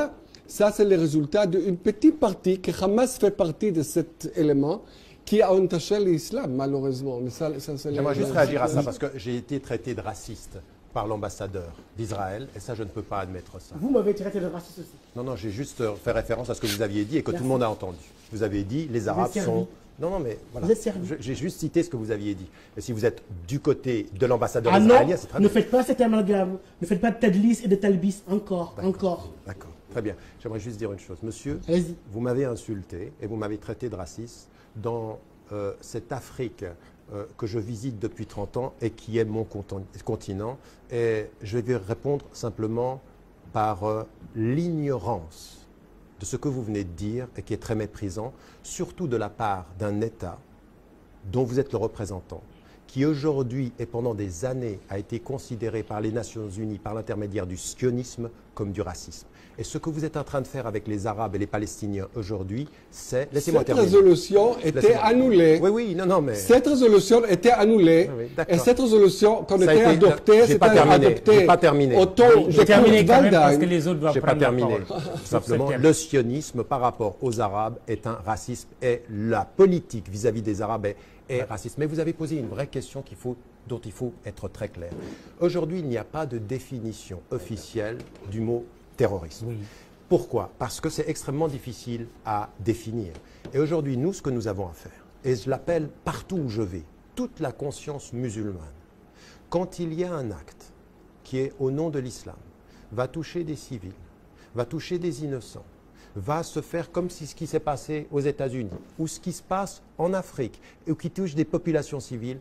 Ça, c'est le résultat d'une petite partie, que Hamas fait partie de cet élément, qui a entaché l'islam, malheureusement. J'aimerais juste réagir à ça, parce que j'ai été traité de raciste par l'ambassadeur d'Israël, et ça, je ne peux pas admettre ça. Vous m'avez traité de raciste aussi. Non, non, j'ai juste fait référence à ce que vous aviez dit et que tout le monde a entendu. Vous avez dit, les Arabes sont... Non, non, mais voilà. J'ai juste cité ce que vous aviez dit. Et si vous êtes du côté de l'ambassadeur israélien, c'est très bien. Ne faites pas cet amalgame. Ne faites pas de tadlis et de talbis. Encore. D'accord. Très bien. J'aimerais juste dire une chose. Monsieur, vous m'avez insulté et vous m'avez traité de raciste dans cette Afrique que je visite depuis 30 ans et qui est mon continent. Et je vais répondre simplement par l'ignorance de ce que vous venez de dire et qui est très méprisant, surtout de la part d'un État dont vous êtes le représentant, qui aujourd'hui et pendant des années a été considéré par les Nations Unies, par l'intermédiaire du sionisme, comme du racisme. Et ce que vous êtes en train de faire avec les Arabes et les Palestiniens aujourd'hui, c'est... Laissez-moi terminer. Cette résolution était annulée. Oui, non, mais... Cette résolution était annulée. Et cette résolution, quand elle était adoptée, c'était adopté. J'ai pas terminé. J'ai terminé quand même parce que les autres doivent prendre la parole. Simplement, le sionisme par rapport aux Arabes est un racisme et la politique vis-à-vis des Arabes est raciste. Mais vous avez posé une vraie question dont il faut être très clair. Aujourd'hui, il n'y a pas de définition officielle du mot terrorisme. Oui. Pourquoi? Parce que c'est extrêmement difficile à définir. Et aujourd'hui, nous, ce que nous avons à faire, et je l'appelle partout où je vais, toute la conscience musulmane, quand il y a un acte qui est au nom de l'islam, va toucher des civils, va toucher des innocents, va se faire comme si ce qui s'est passé aux États-Unis, ou ce qui se passe en Afrique, ou qui touche des populations civiles,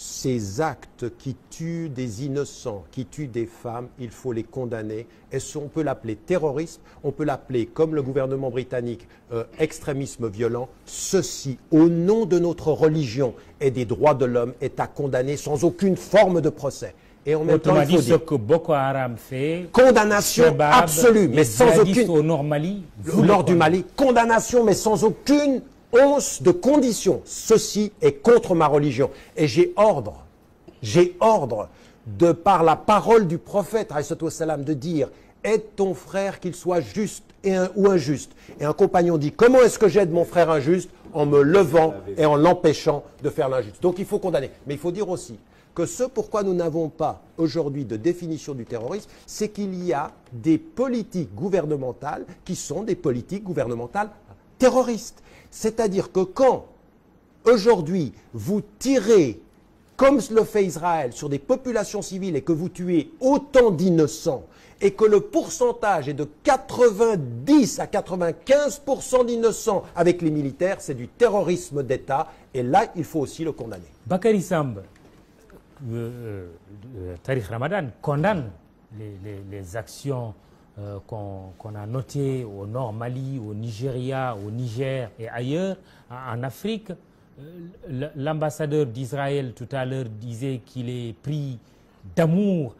ces actes qui tuent des innocents, qui tuent des femmes, il faut les condamner. Et on peut l'appeler terrorisme, on peut l'appeler, comme le gouvernement britannique, extrémisme violent. Ceci, au nom de notre religion et des droits de l'homme, est à condamner sans aucune forme de procès. Et en même temps, il faut dire, ce que Boko Haram fait, condamnation absolue, mais sans aucune... au nord Mali, nord du Mali, condamnation, mais sans aucune once de condition. Ceci est contre ma religion. Et j'ai ordre, de par la parole du prophète, de dire, aide ton frère qu'il soit juste ou injuste. Et un compagnon dit, comment est-ce que j'aide mon frère injuste? En me levant et en l'empêchant de faire l'injuste. Donc il faut condamner. Mais il faut dire aussi que ce pourquoi nous n'avons pas aujourd'hui de définition du terrorisme, c'est qu'il y a des politiques gouvernementales qui sont des politiques gouvernementales terroristes. C'est-à-dire que quand, aujourd'hui, vous tirez, comme le fait Israël, sur des populations civiles et que vous tuez autant d'innocents, et que le pourcentage est de 90 à 95% d'innocents avec les militaires, c'est du terrorisme d'État, et là, il faut aussi le condamner. Bakary Samb, Tariq Ramadan condamne les actions qu'on a noté au nord Mali, au Nigeria, au Niger et ailleurs, en Afrique. L'ambassadeur d'Israël tout à l'heure disait qu'il est pris d'amour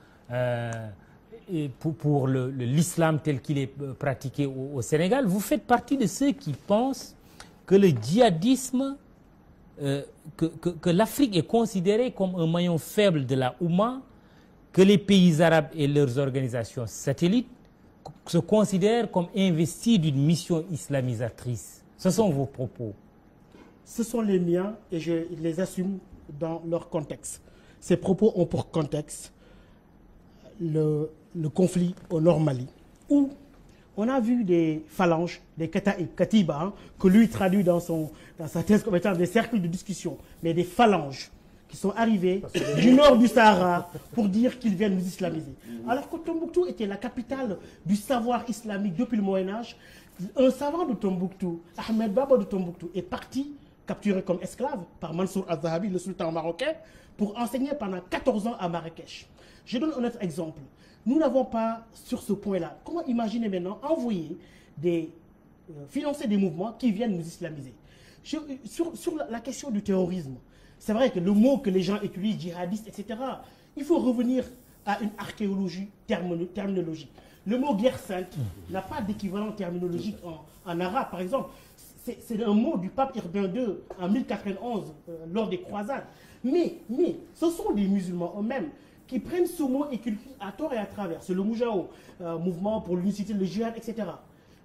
pour l'islam tel qu'il est pratiqué au Sénégal. Vous faites partie de ceux qui pensent que le djihadisme, que l'Afrique est considérée comme un maillon faible de la Oumma, que les pays arabes et leurs organisations satellites se considèrent comme investis d'une mission islamisatrice. Ce sont vos propos. Ce sont les miens et je les assume dans leur contexte. Ces propos ont pour contexte le conflit au nord Mali, où on a vu des phalanges, des katiba, que lui traduit dans sa thèse comme étant des cercles de discussion, mais des phalanges qui sont arrivés du nord du Sahara pour dire qu'ils viennent nous islamiser. Alors que Tombouctou était la capitale du savoir islamique depuis le Moyen-Âge, un savant de Tombouctou, Ahmed Baba de Tombouctou, est parti, capturé comme esclave par Mansour al-Zahabi, le sultan marocain, pour enseigner pendant 14 ans à Marrakech. Je donne un autre exemple. Nous n'avons pas, sur ce point-là, comment imaginer maintenant envoyer financer des mouvements qui viennent nous islamiser. Sur la question du terrorisme, c'est vrai que le mot que les gens utilisent, djihadiste, etc., il faut revenir à une archéologie terminologique. Le mot guerre sainte n'a pas d'équivalent terminologique en arabe, par exemple. C'est un mot du pape Urbain II en 1091, lors des croisades. Mais ce sont des musulmans eux-mêmes qui prennent ce mot et qui l'utilisent à tort et à travers. C'est le Moujao, mouvement pour l'unicité, le djihad, etc.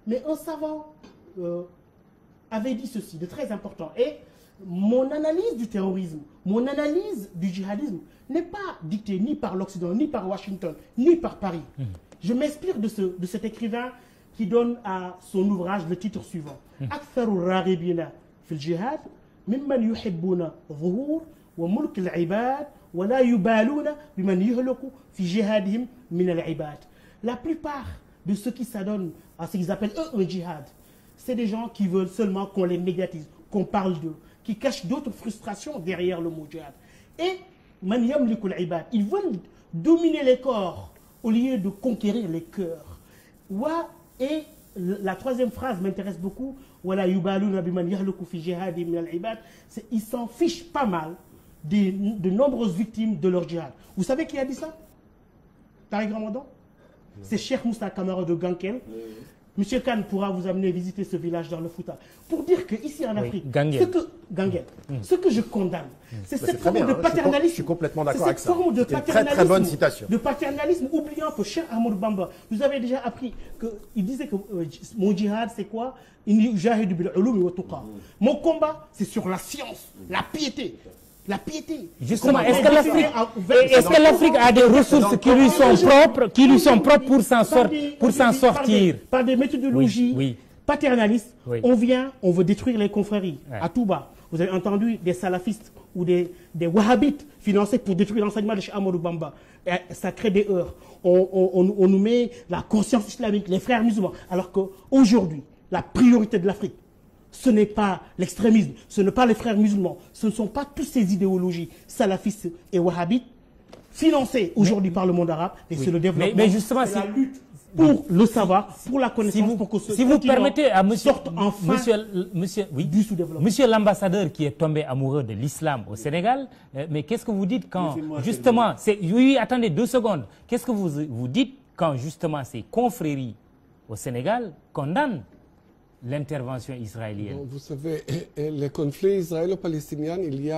Mais un savant avait dit ceci, de très important. Et mon analyse du terrorisme, mon analyse du djihadisme n'est pas dictée ni par l'Occident, ni par Washington, ni par Paris. Je m'inspire de cet écrivain qui donne à son ouvrage le titre suivant. أكثر الراغبين في الجهاد ممن يحبون ظهور وملك العباد ولا يبالون بمن يهلك في جهادهم من العباد. La plupart de ceux qui s'adonnent à ce qu'ils appellent eux un djihad, c'est des gens qui veulent seulement qu'on les médiatise, qu'on parle d'eux, qui cachent d'autres frustrations derrière le mot djihad. Et man yamliku al-ibad, ils veulent dominer les corps au lieu de conquérir les cœurs. Et la troisième phrase m'intéresse beaucoup. Ils s'en fichent pas mal de nombreuses victimes de leur djihad. Vous savez qui a dit ça? Tariq Ramadan? C'est Cheikh Moussa Kamara de Gankel. Monsieur Khan pourra vous amener visiter ce village dans le Fouta. Pour dire qu'ici en Afrique, ce que je condamne, c'est cette forme de paternalisme. Je suis complètement d'accord avec ça. Cette forme de paternalisme, très bonne citation. De paternalisme, oubliant que Cheikh Ahmadou Bamba, vous avez déjà appris qu'il disait que mon djihad, c'est quoi? Mon combat, c'est sur la science, la piété. La piété. Justement, est-ce que l'Afrique a des ressources qui lui sont propres pour s'en sortir? Par des méthodologies paternalistes, on veut détruire les confréries. À Touba, vous avez entendu des salafistes ou des wahhabites financés pour détruire l'enseignement de Cheikh Ahmadou Bamba. Et ça crée des heurts. On nous met la conscience islamique, les frères musulmans. Alors qu'aujourd'hui, la priorité de l'Afrique, ce n'est pas l'extrémisme, ce n'est pas les frères musulmans, ce ne sont pas toutes ces idéologies salafistes et wahhabites financées aujourd'hui par le monde arabe, et c'est le développement, mais justement, la lutte pour le savoir, pour la connaissance, pour que si vous permettez à monsieur l'ambassadeur qui est tombé amoureux de l'islam au Sénégal, mais qu'est-ce que vous dites quand justement, attendez 2 secondes, qu'est-ce que vous dites quand justement ces confréries au Sénégal condamnent l'intervention israélienne? Bon, vous savez, les conflits israélo-palestiniens, il y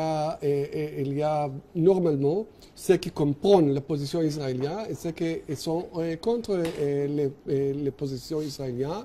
a normalement ceux qui comprennent la position israélienne et ceux qui sont contre les positions israéliennes.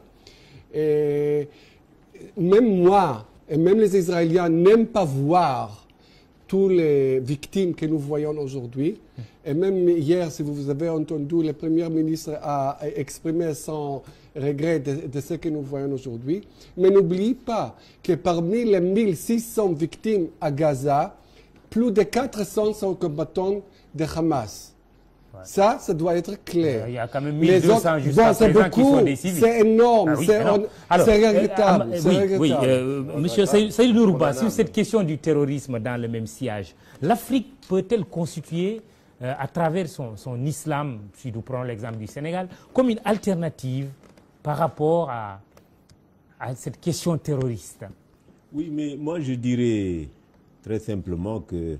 Et même moi, et même les Israéliens n'aiment pas voir toutes les victimes que nous voyons aujourd'hui. Et même hier, si vous avez entendu, le Premier ministre a exprimé son regret de ce que nous voyons aujourd'hui. Mais n'oubliez pas que parmi les 1600 victimes à Gaza, plus de 400 sont combattants de Hamas. Ça doit être clair. Il y a quand même 1200 jusqu'à présent qui sont des civils. C'est énorme, c'est regrettable. Monsieur Seydou Nourouba, sur cette question du terrorisme dans le même sillage, l'Afrique peut-elle constituer, à travers son islam, si nous prenons l'exemple du Sénégal, comme une alternative par rapport à cette question terroriste? Oui, mais moi je dirais très simplement que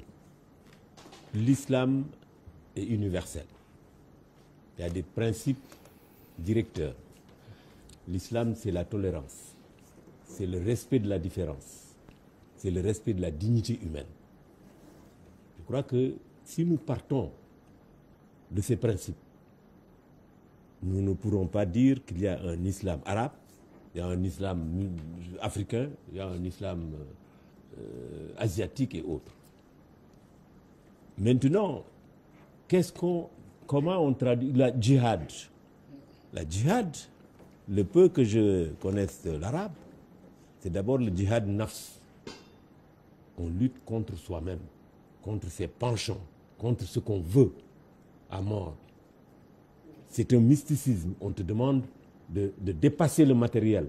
l'islam est universel. Il y a des principes directeurs. L'islam, c'est la tolérance, c'est le respect de la différence, c'est le respect de la dignité humaine. Je crois que si nous partons de ces principes, nous ne pourrons pas dire qu'il y a un islam arabe, il y a un islam africain, il y a un islam asiatique et autres. Maintenant, comment on traduit la djihad? La djihad, le peu que je connaisse de l'arabe, c'est d'abord le djihad nafs. On lutte contre soi-même, contre ses penchants, contre ce qu'on veut à mort. C'est un mysticisme. On te demande de dépasser le matériel.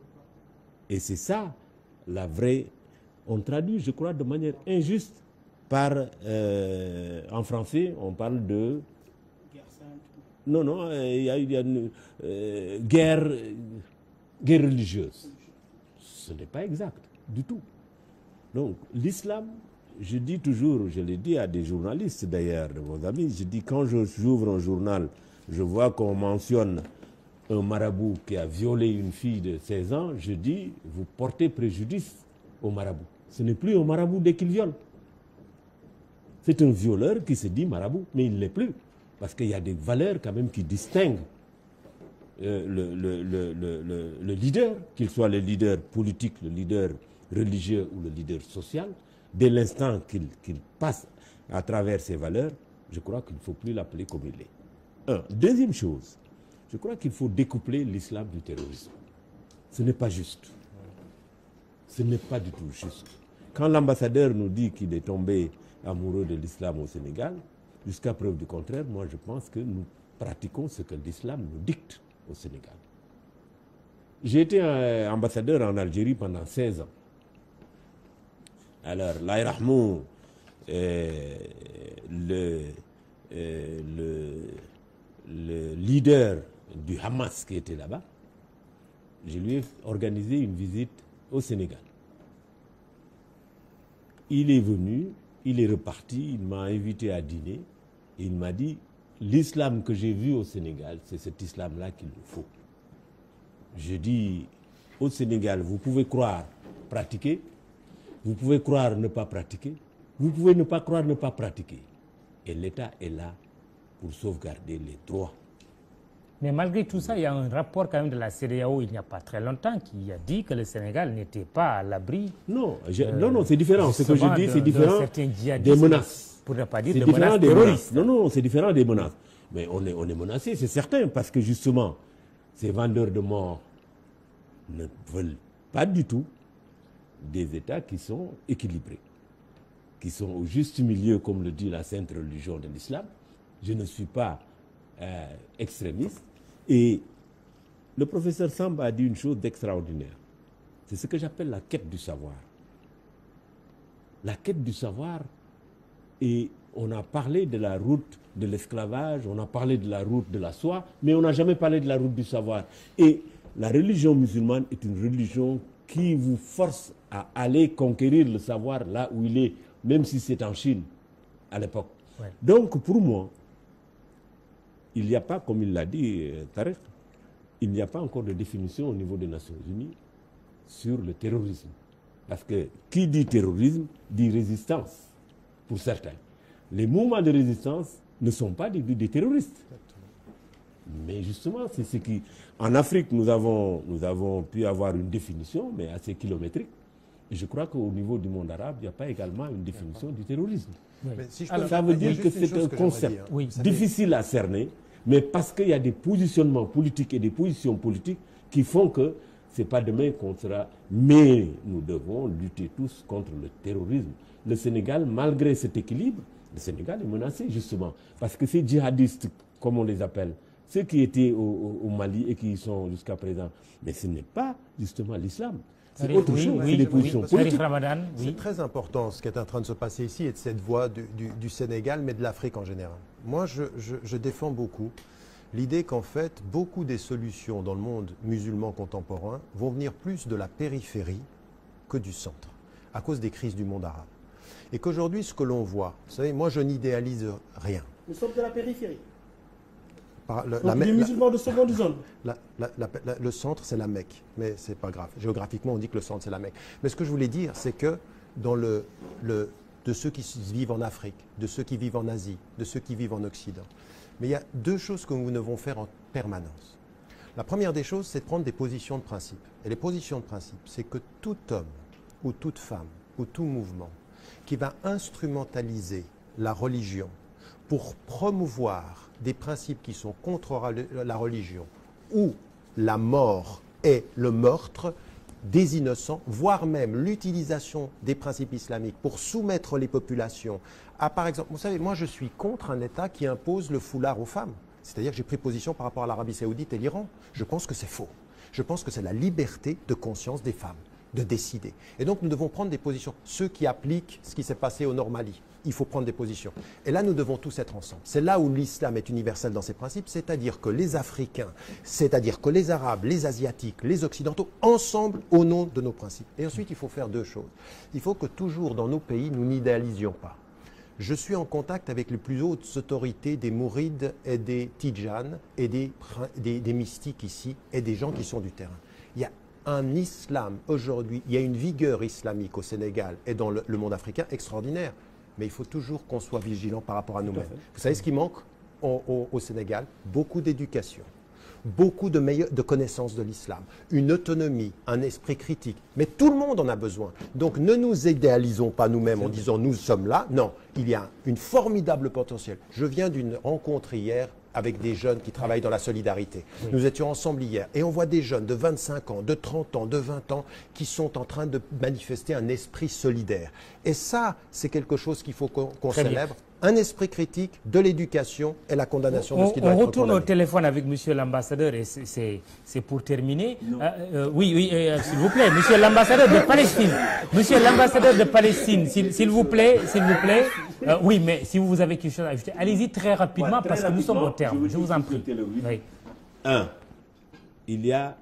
Et c'est ça, la vraie... On traduit, je crois, de manière injuste par... en français, on parle de... Non, il y a une guerre religieuse. Ce n'est pas exact du tout. Donc, l'islam, je dis toujours, je l'ai dit à des journalistes d'ailleurs, de vos amis, je dis quand j'ouvre un journal, je vois qu'on mentionne un marabout qui a violé une fille de 16 ans, je dis, vous portez préjudice au marabout. Ce n'est plus un marabout dès qu'il viole. C'est un violeur qui se dit marabout, mais il ne l'est plus. Parce qu'il y a des valeurs quand même qui distinguent le leader, qu'il soit le leader politique, le leader religieux ou le leader social, dès l'instant qu'il passe à travers ses valeurs, je crois qu'il ne faut plus l'appeler comme il est. Deuxième chose, je crois qu'il faut découpler l'islam du terrorisme. Ce n'est pas juste. Ce n'est pas du tout juste. Quand l'ambassadeur nous dit qu'il est tombé amoureux de l'islam au Sénégal, jusqu'à preuve du contraire, moi je pense que nous pratiquons ce que l'islam nous dicte au Sénégal. J'ai été ambassadeur en Algérie pendant 16 ans. Alors, l'Aïrahmou, le leader du Hamas qui était là-bas, je lui ai organisé une visite au Sénégal. Il est venu, il est reparti, il m'a invité à dîner et il m'a dit l'islam que j'ai vu au Sénégal, c'est cet islam-là qu'il nous faut. Je dis au Sénégal, vous pouvez croire, pratiquer, vous pouvez croire ne pas pratiquer, vous pouvez ne pas croire ne pas pratiquer. Et l'État est là pour sauvegarder les droits. Mais malgré tout ça, il y a un rapport quand même de la CEDEAO il n'y a pas très longtemps qui a dit que le Sénégal n'était pas à l'abri. Non, non, c'est différent. Ce que je dis, c'est différent des menaces. Pour ne pas dire des menaces terroristes. Non, c'est différent des menaces. Mais on est menacé, c'est certain, parce que justement, ces vendeurs de morts ne veulent pas du tout des États qui sont équilibrés, qui sont au juste milieu, comme le dit la sainte religion de l'islam. Je ne suis pas extrémiste. Et le professeur Samba a dit une chose d'extraordinaire. C'est ce que j'appelle la quête du savoir. La quête du savoir, et on a parlé de la route de l'esclavage, on a parlé de la route de la soie, mais on n'a jamais parlé de la route du savoir. Et la religion musulmane est une religion qui vous force à aller conquérir le savoir là où il est, même si c'est en Chine à l'époque. Ouais. Donc pour moi, il n'y a pas, comme il l'a dit Tariq, il n'y a pas encore de définition au niveau des Nations Unies sur le terrorisme. Parce que qui dit terrorisme dit résistance, pour certains. Les mouvements de résistance ne sont pas des terroristes. Mais justement, c'est ce qui... En Afrique, nous avons pu avoir une définition, mais assez kilométrique. Et je crois qu'au niveau du monde arabe, il n'y a pas également une définition du terrorisme. Oui. Si alors, ça veut dire que c'est un concept difficile à cerner, mais parce qu'il y a des positionnements politiques et des positions politiques qui font que ce n'est pas demain qu'on sera... Mais nous devons lutter tous contre le terrorisme. Le Sénégal, malgré cet équilibre, le Sénégal est menacé justement. Parce que ces djihadistes, comme on les appelle, ceux qui étaient au Mali et qui y sont jusqu'à présent, mais ce n'est pas justement l'islam. C'est autre chose, c'est des positions politiques. C'est très important ce qui est en train de se passer ici et de cette voie du Sénégal, mais de l'Afrique en général. Moi, je défends beaucoup l'idée qu'en fait, beaucoup des solutions dans le monde musulman contemporain vont venir plus de la périphérie que du centre, à cause des crises du monde arabe. Et qu'aujourd'hui, ce que l'on voit, vous savez, moi je n'idéalise rien. Nous sommes de la périphérie. Les musulmans de seconde zone. Le centre, c'est la Mecque, mais ce n'est pas grave. Géographiquement, on dit que le centre, c'est la Mecque. Mais ce que je voulais dire, c'est que dans de ceux qui vivent en Afrique, de ceux qui vivent en Asie, de ceux qui vivent en Occident, mais il y a deux choses que nous devons faire en permanence. La première des choses, c'est de prendre des positions de principe. Et les positions de principe, c'est que tout homme ou toute femme ou tout mouvement qui va instrumentaliser la religion pour promouvoir des principes qui sont contre la religion, où la mort est le meurtre des innocents, voire même l'utilisation des principes islamiques pour soumettre les populations à, par exemple, vous savez, moi je suis contre un État qui impose le foulard aux femmes. C'est-à-dire que j'ai pris position par rapport à l'Arabie Saoudite et l'Iran. Je pense que c'est faux. Je pense que c'est la liberté de conscience des femmes de décider. Et donc nous devons prendre des positions. Ceux qui appliquent ce qui s'est passé au Nord Mali, il faut prendre des positions. Et là, nous devons tous être ensemble. C'est là où l'islam est universel dans ses principes, c'est-à-dire que les Africains, c'est-à-dire que les Arabes, les Asiatiques, les Occidentaux, ensemble au nom de nos principes. Et ensuite, il faut faire deux choses. Il faut que toujours dans nos pays, nous n'idéalisions pas. Je suis en contact avec les plus hautes autorités des Mourides et des Tidjanes et des mystiques ici et des gens qui sont du terrain. Il y a un islam aujourd'hui, il y a une vigueur islamique au Sénégal et dans le monde africain extraordinaire. Mais il faut toujours qu'on soit vigilant par rapport à nous-mêmes. Vous savez ce qui manque au Sénégal? Beaucoup d'éducation, beaucoup de connaissances de l'islam, une autonomie, un esprit critique. Mais tout le monde en a besoin. Donc ne nous idéalisons pas nous-mêmes en disant nous sommes là. Non, il y a une formidable potentiel. Je viens d'une rencontre hier avec des jeunes qui travaillent dans la solidarité. Oui. Nous étions ensemble hier et on voit des jeunes de 25 ans, de 30 ans, de 20 ans qui sont en train de manifester un esprit solidaire. Et ça, c'est quelque chose qu'il faut qu'on célèbre. Un esprit critique, de l'éducation et la condamnation de ce qui doit être condamné. On retourne au téléphone avec monsieur l'ambassadeur et c'est pour terminer. Oui, s'il vous plaît, monsieur l'ambassadeur de Palestine. Monsieur l'ambassadeur de Palestine, s'il vous plaît. Oui, mais si vous avez quelque chose à ajouter, allez-y très rapidement parce que nous sommes au terme. Je vous en prie. Oui. Il y a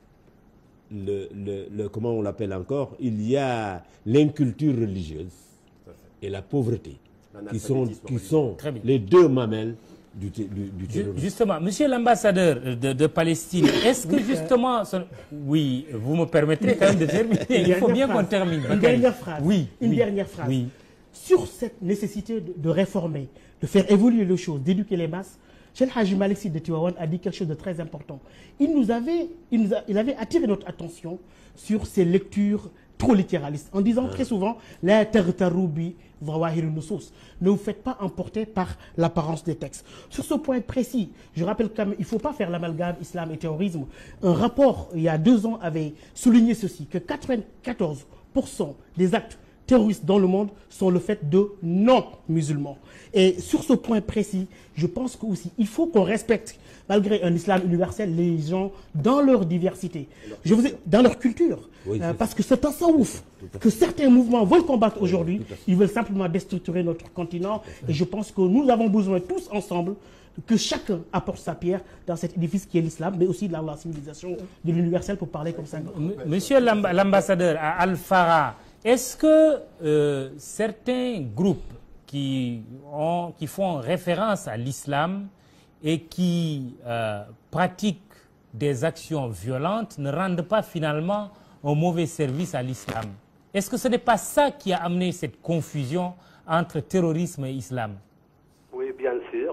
comment on l'appelle encore, il y a l'inculture religieuse et la pauvreté. Qui sont les deux mamelles du terrorisme. Justement, monsieur l'ambassadeur de Palestine, est-ce que justement... Oui, vous me permettrez quand même de terminer. Il faut bien qu'on termine. Une dernière phrase. Une dernière phrase. Oui. Sur cette nécessité de réformer, de faire évoluer les choses, d'éduquer les masses, Cheikh Hadji Malick Sy de Tivaouane a dit quelque chose de très important. Il avait attiré notre attention sur ces lectures trop littéralistes, en disant très souvent la tartaroubi ne vous faites pas emporter par l'apparence des textes. Sur ce point précis, je rappelle qu'il ne faut pas faire l'amalgame islam et terrorisme. Un rapport, il y a 2 ans, avait souligné ceci, que 94% des actes terroristes dans le monde sont le fait de non-musulmans. Et sur ce point précis, je pense qu'aussi, il faut qu'on respecte, malgré un islam universel, les gens dans leur diversité, dans leur culture. Oui, parce que c'est un tasawwuf que certains mouvements veulent combattre aujourd'hui. Ils veulent simplement déstructurer notre continent. Et je pense que nous avons besoin tous ensemble que chacun apporte sa pierre dans cet édifice qui est l'islam, mais aussi dans la civilisation de l'universel, pour parler comme ça. Monsieur l'ambassadeur à Al-Farah, est-ce que certains groupes qui font référence à l'islam et qui pratiquent des actions violentes ne rendent pas finalement un mauvais service à l'islam? Est-ce que ce n'est pas ça qui a amené cette confusion entre terrorisme et islam? Oui, bien sûr.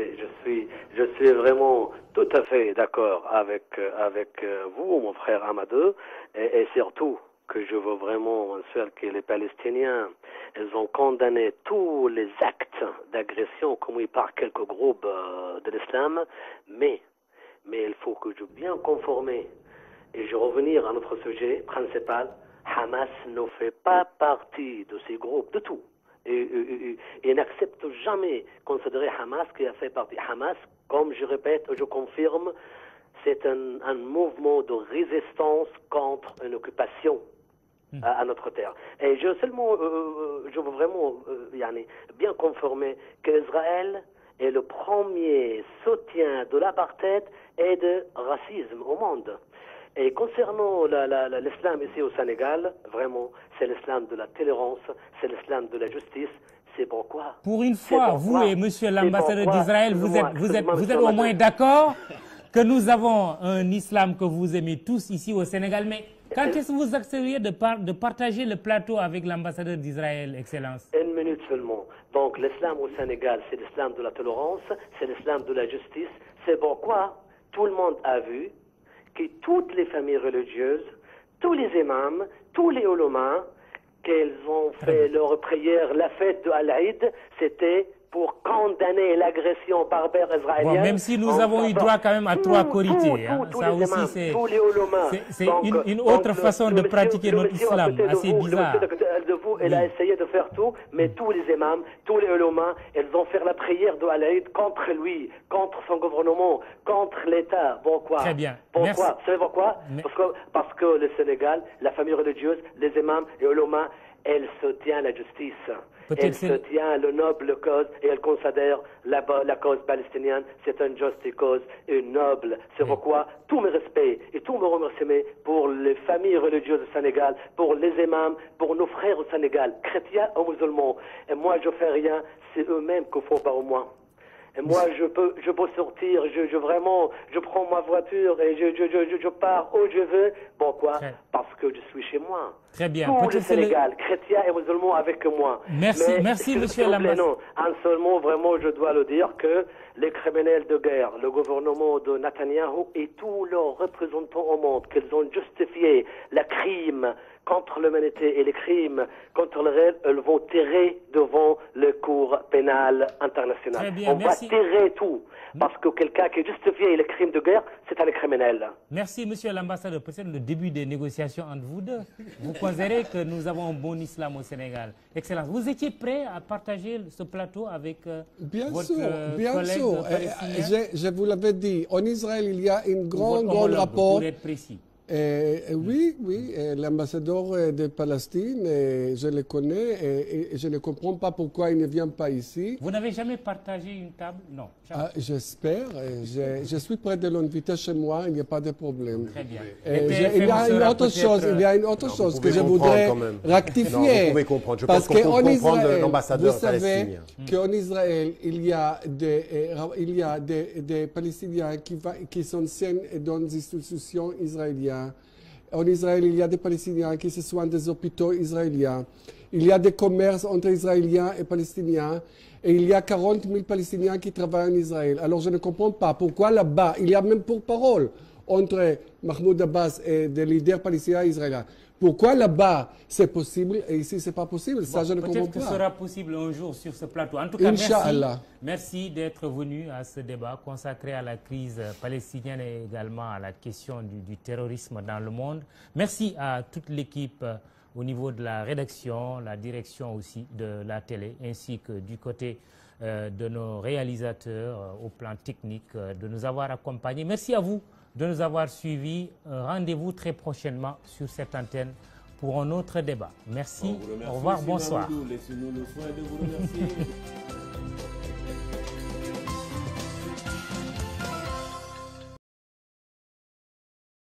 Je suis vraiment tout à fait d'accord avec vous, mon frère Amadou, et surtout que je veux vraiment mentionner que les Palestiniens, ils ont condamné tous les actes d'agression commis par quelques groupes de l'islam, mais il faut que je bien conformer. Et je vais revenir à notre sujet principal. Hamas ne fait pas partie de ces groupes du tout. Et n'accepte jamais considérer Hamas qui a fait partie. Hamas, comme je répète, je confirme, c'est un mouvement de résistance contre une occupation à notre terre. Et je veux vraiment bien conformer qu'Israël est le premier soutien de l'apartheid et de racisme au monde. Et concernant l'islam ici au Sénégal, vraiment, c'est l'islam de la tolérance, c'est l'islam de la justice. C'est pourquoi. Pour une fois, vous et monsieur l'ambassadeur d'Israël, vous êtes au moins d'accord que nous avons un islam que vous aimez tous ici au Sénégal, mais quand est-ce que vous accepteriez de partager le plateau avec l'ambassadeur d'Israël, Excellence? Une minute seulement. Donc l'islam au Sénégal, c'est l'islam de la tolérance, c'est l'islam de la justice. C'est pourquoi tout le monde a vu que toutes les familles religieuses, tous les imams, tous les oulémas, qu'elles ont fait leur prière, la fête de Al-Aïd, c'était pour condamner l'agression barbare israélienne. Bon, même si nous avons eu droit quand même à 3 quorités. Ça aussi, c'est une autre façon de pratiquer notre islam, assez bizarre. De vous, elle a essayé de faire tout, mais tous les imams, tous les oulémas, elles ont fait la prière de Al-Aïd contre lui, contre son gouvernement, contre l'État. Pourquoi? Très bien. Pourquoi? Vous savez pourquoi? Parce que le Sénégal, la famille religieuse, les imams et oulémas, elle soutient la justice. Elle soutient le noble cause et elle considère la cause palestinienne, c'est une juste cause, une noble. C'est pourquoi tous mes respects et tous mes remerciements pour les familles religieuses au Sénégal, pour les imams, pour nos frères au Sénégal, chrétiens ou musulmans. Et moi, je fais rien, c'est eux-mêmes qui font par moi. Et moi, je peux sortir, je prends ma voiture et je pars où je veux. Pourquoi? Parce que je suis chez moi. Très bien. Tout le Sénégal, chrétiens et musulmans avec moi. Merci, monsieur l'ambassadeur. Non, un seul mot, vraiment, je dois le dire que les criminels de guerre, le gouvernement de Netanyahou et tous leurs représentants au monde, qu'ils ont justifié le crime contre l'humanité et les crimes contre le réel, elles vont tirer devant le cour pénal international. Très bien, on merci. va tirer tout, parce que quelqu'un qui justifie les crimes de guerre, c'est un criminel. Merci, monsieur l'ambassadeur. Peut-être le début des négociations entre vous deux. Vous considérez que nous avons un bon islam au Sénégal. Excellence. Vous étiez prêt à partager ce plateau avec votre collègue palestinien? Je vous l'avais dit. En Israël, il y a un grand rapport. Pour être précis. Oui, l'ambassadeur de Palestine, je le connais et je ne comprends pas pourquoi il ne vient pas ici. Vous n'avez jamais partagé une table? Non. J'espère. Je suis prêt de l'inviter chez moi, il n'y a pas de problème. Très bien. Il y a une autre chose que je voudrais rectifier. Non, vous pouvez comprendre. Je pense qu'on peut comprendre l'ambassadeur palestinien. Qu'en Israël, il y a des Palestiniens qui s'enseignent dans des institutions israéliennes. En Israël, il y a des Palestiniens qui se soignent des hôpitaux israéliens. Il y a des commerces entre Israéliens et Palestiniens. Et il y a 40 000 Palestiniens qui travaillent en Israël. Alors je ne comprends pas pourquoi là-bas, il y a même pour-parole entre Mahmoud Abbas et des leaders palestiniens et israéliens. Pourquoi là-bas c'est possible et ici c'est pas possible? Ça, je ne comprends pas. Peut-être que ce sera possible un jour sur ce plateau. En tout cas, merci d'être venu à ce débat consacré à la crise palestinienne et également à la question du terrorisme dans le monde. Merci à toute l'équipe au niveau de la rédaction, la direction aussi de la télé, ainsi que du côté de nos réalisateurs au plan technique, de nous avoir accompagnés. Merci à vous de nous avoir suivis. Rendez-vous très prochainement sur cette antenne pour un autre débat. Merci, au revoir, bonsoir. Laissez-nous le soin de vous remercier.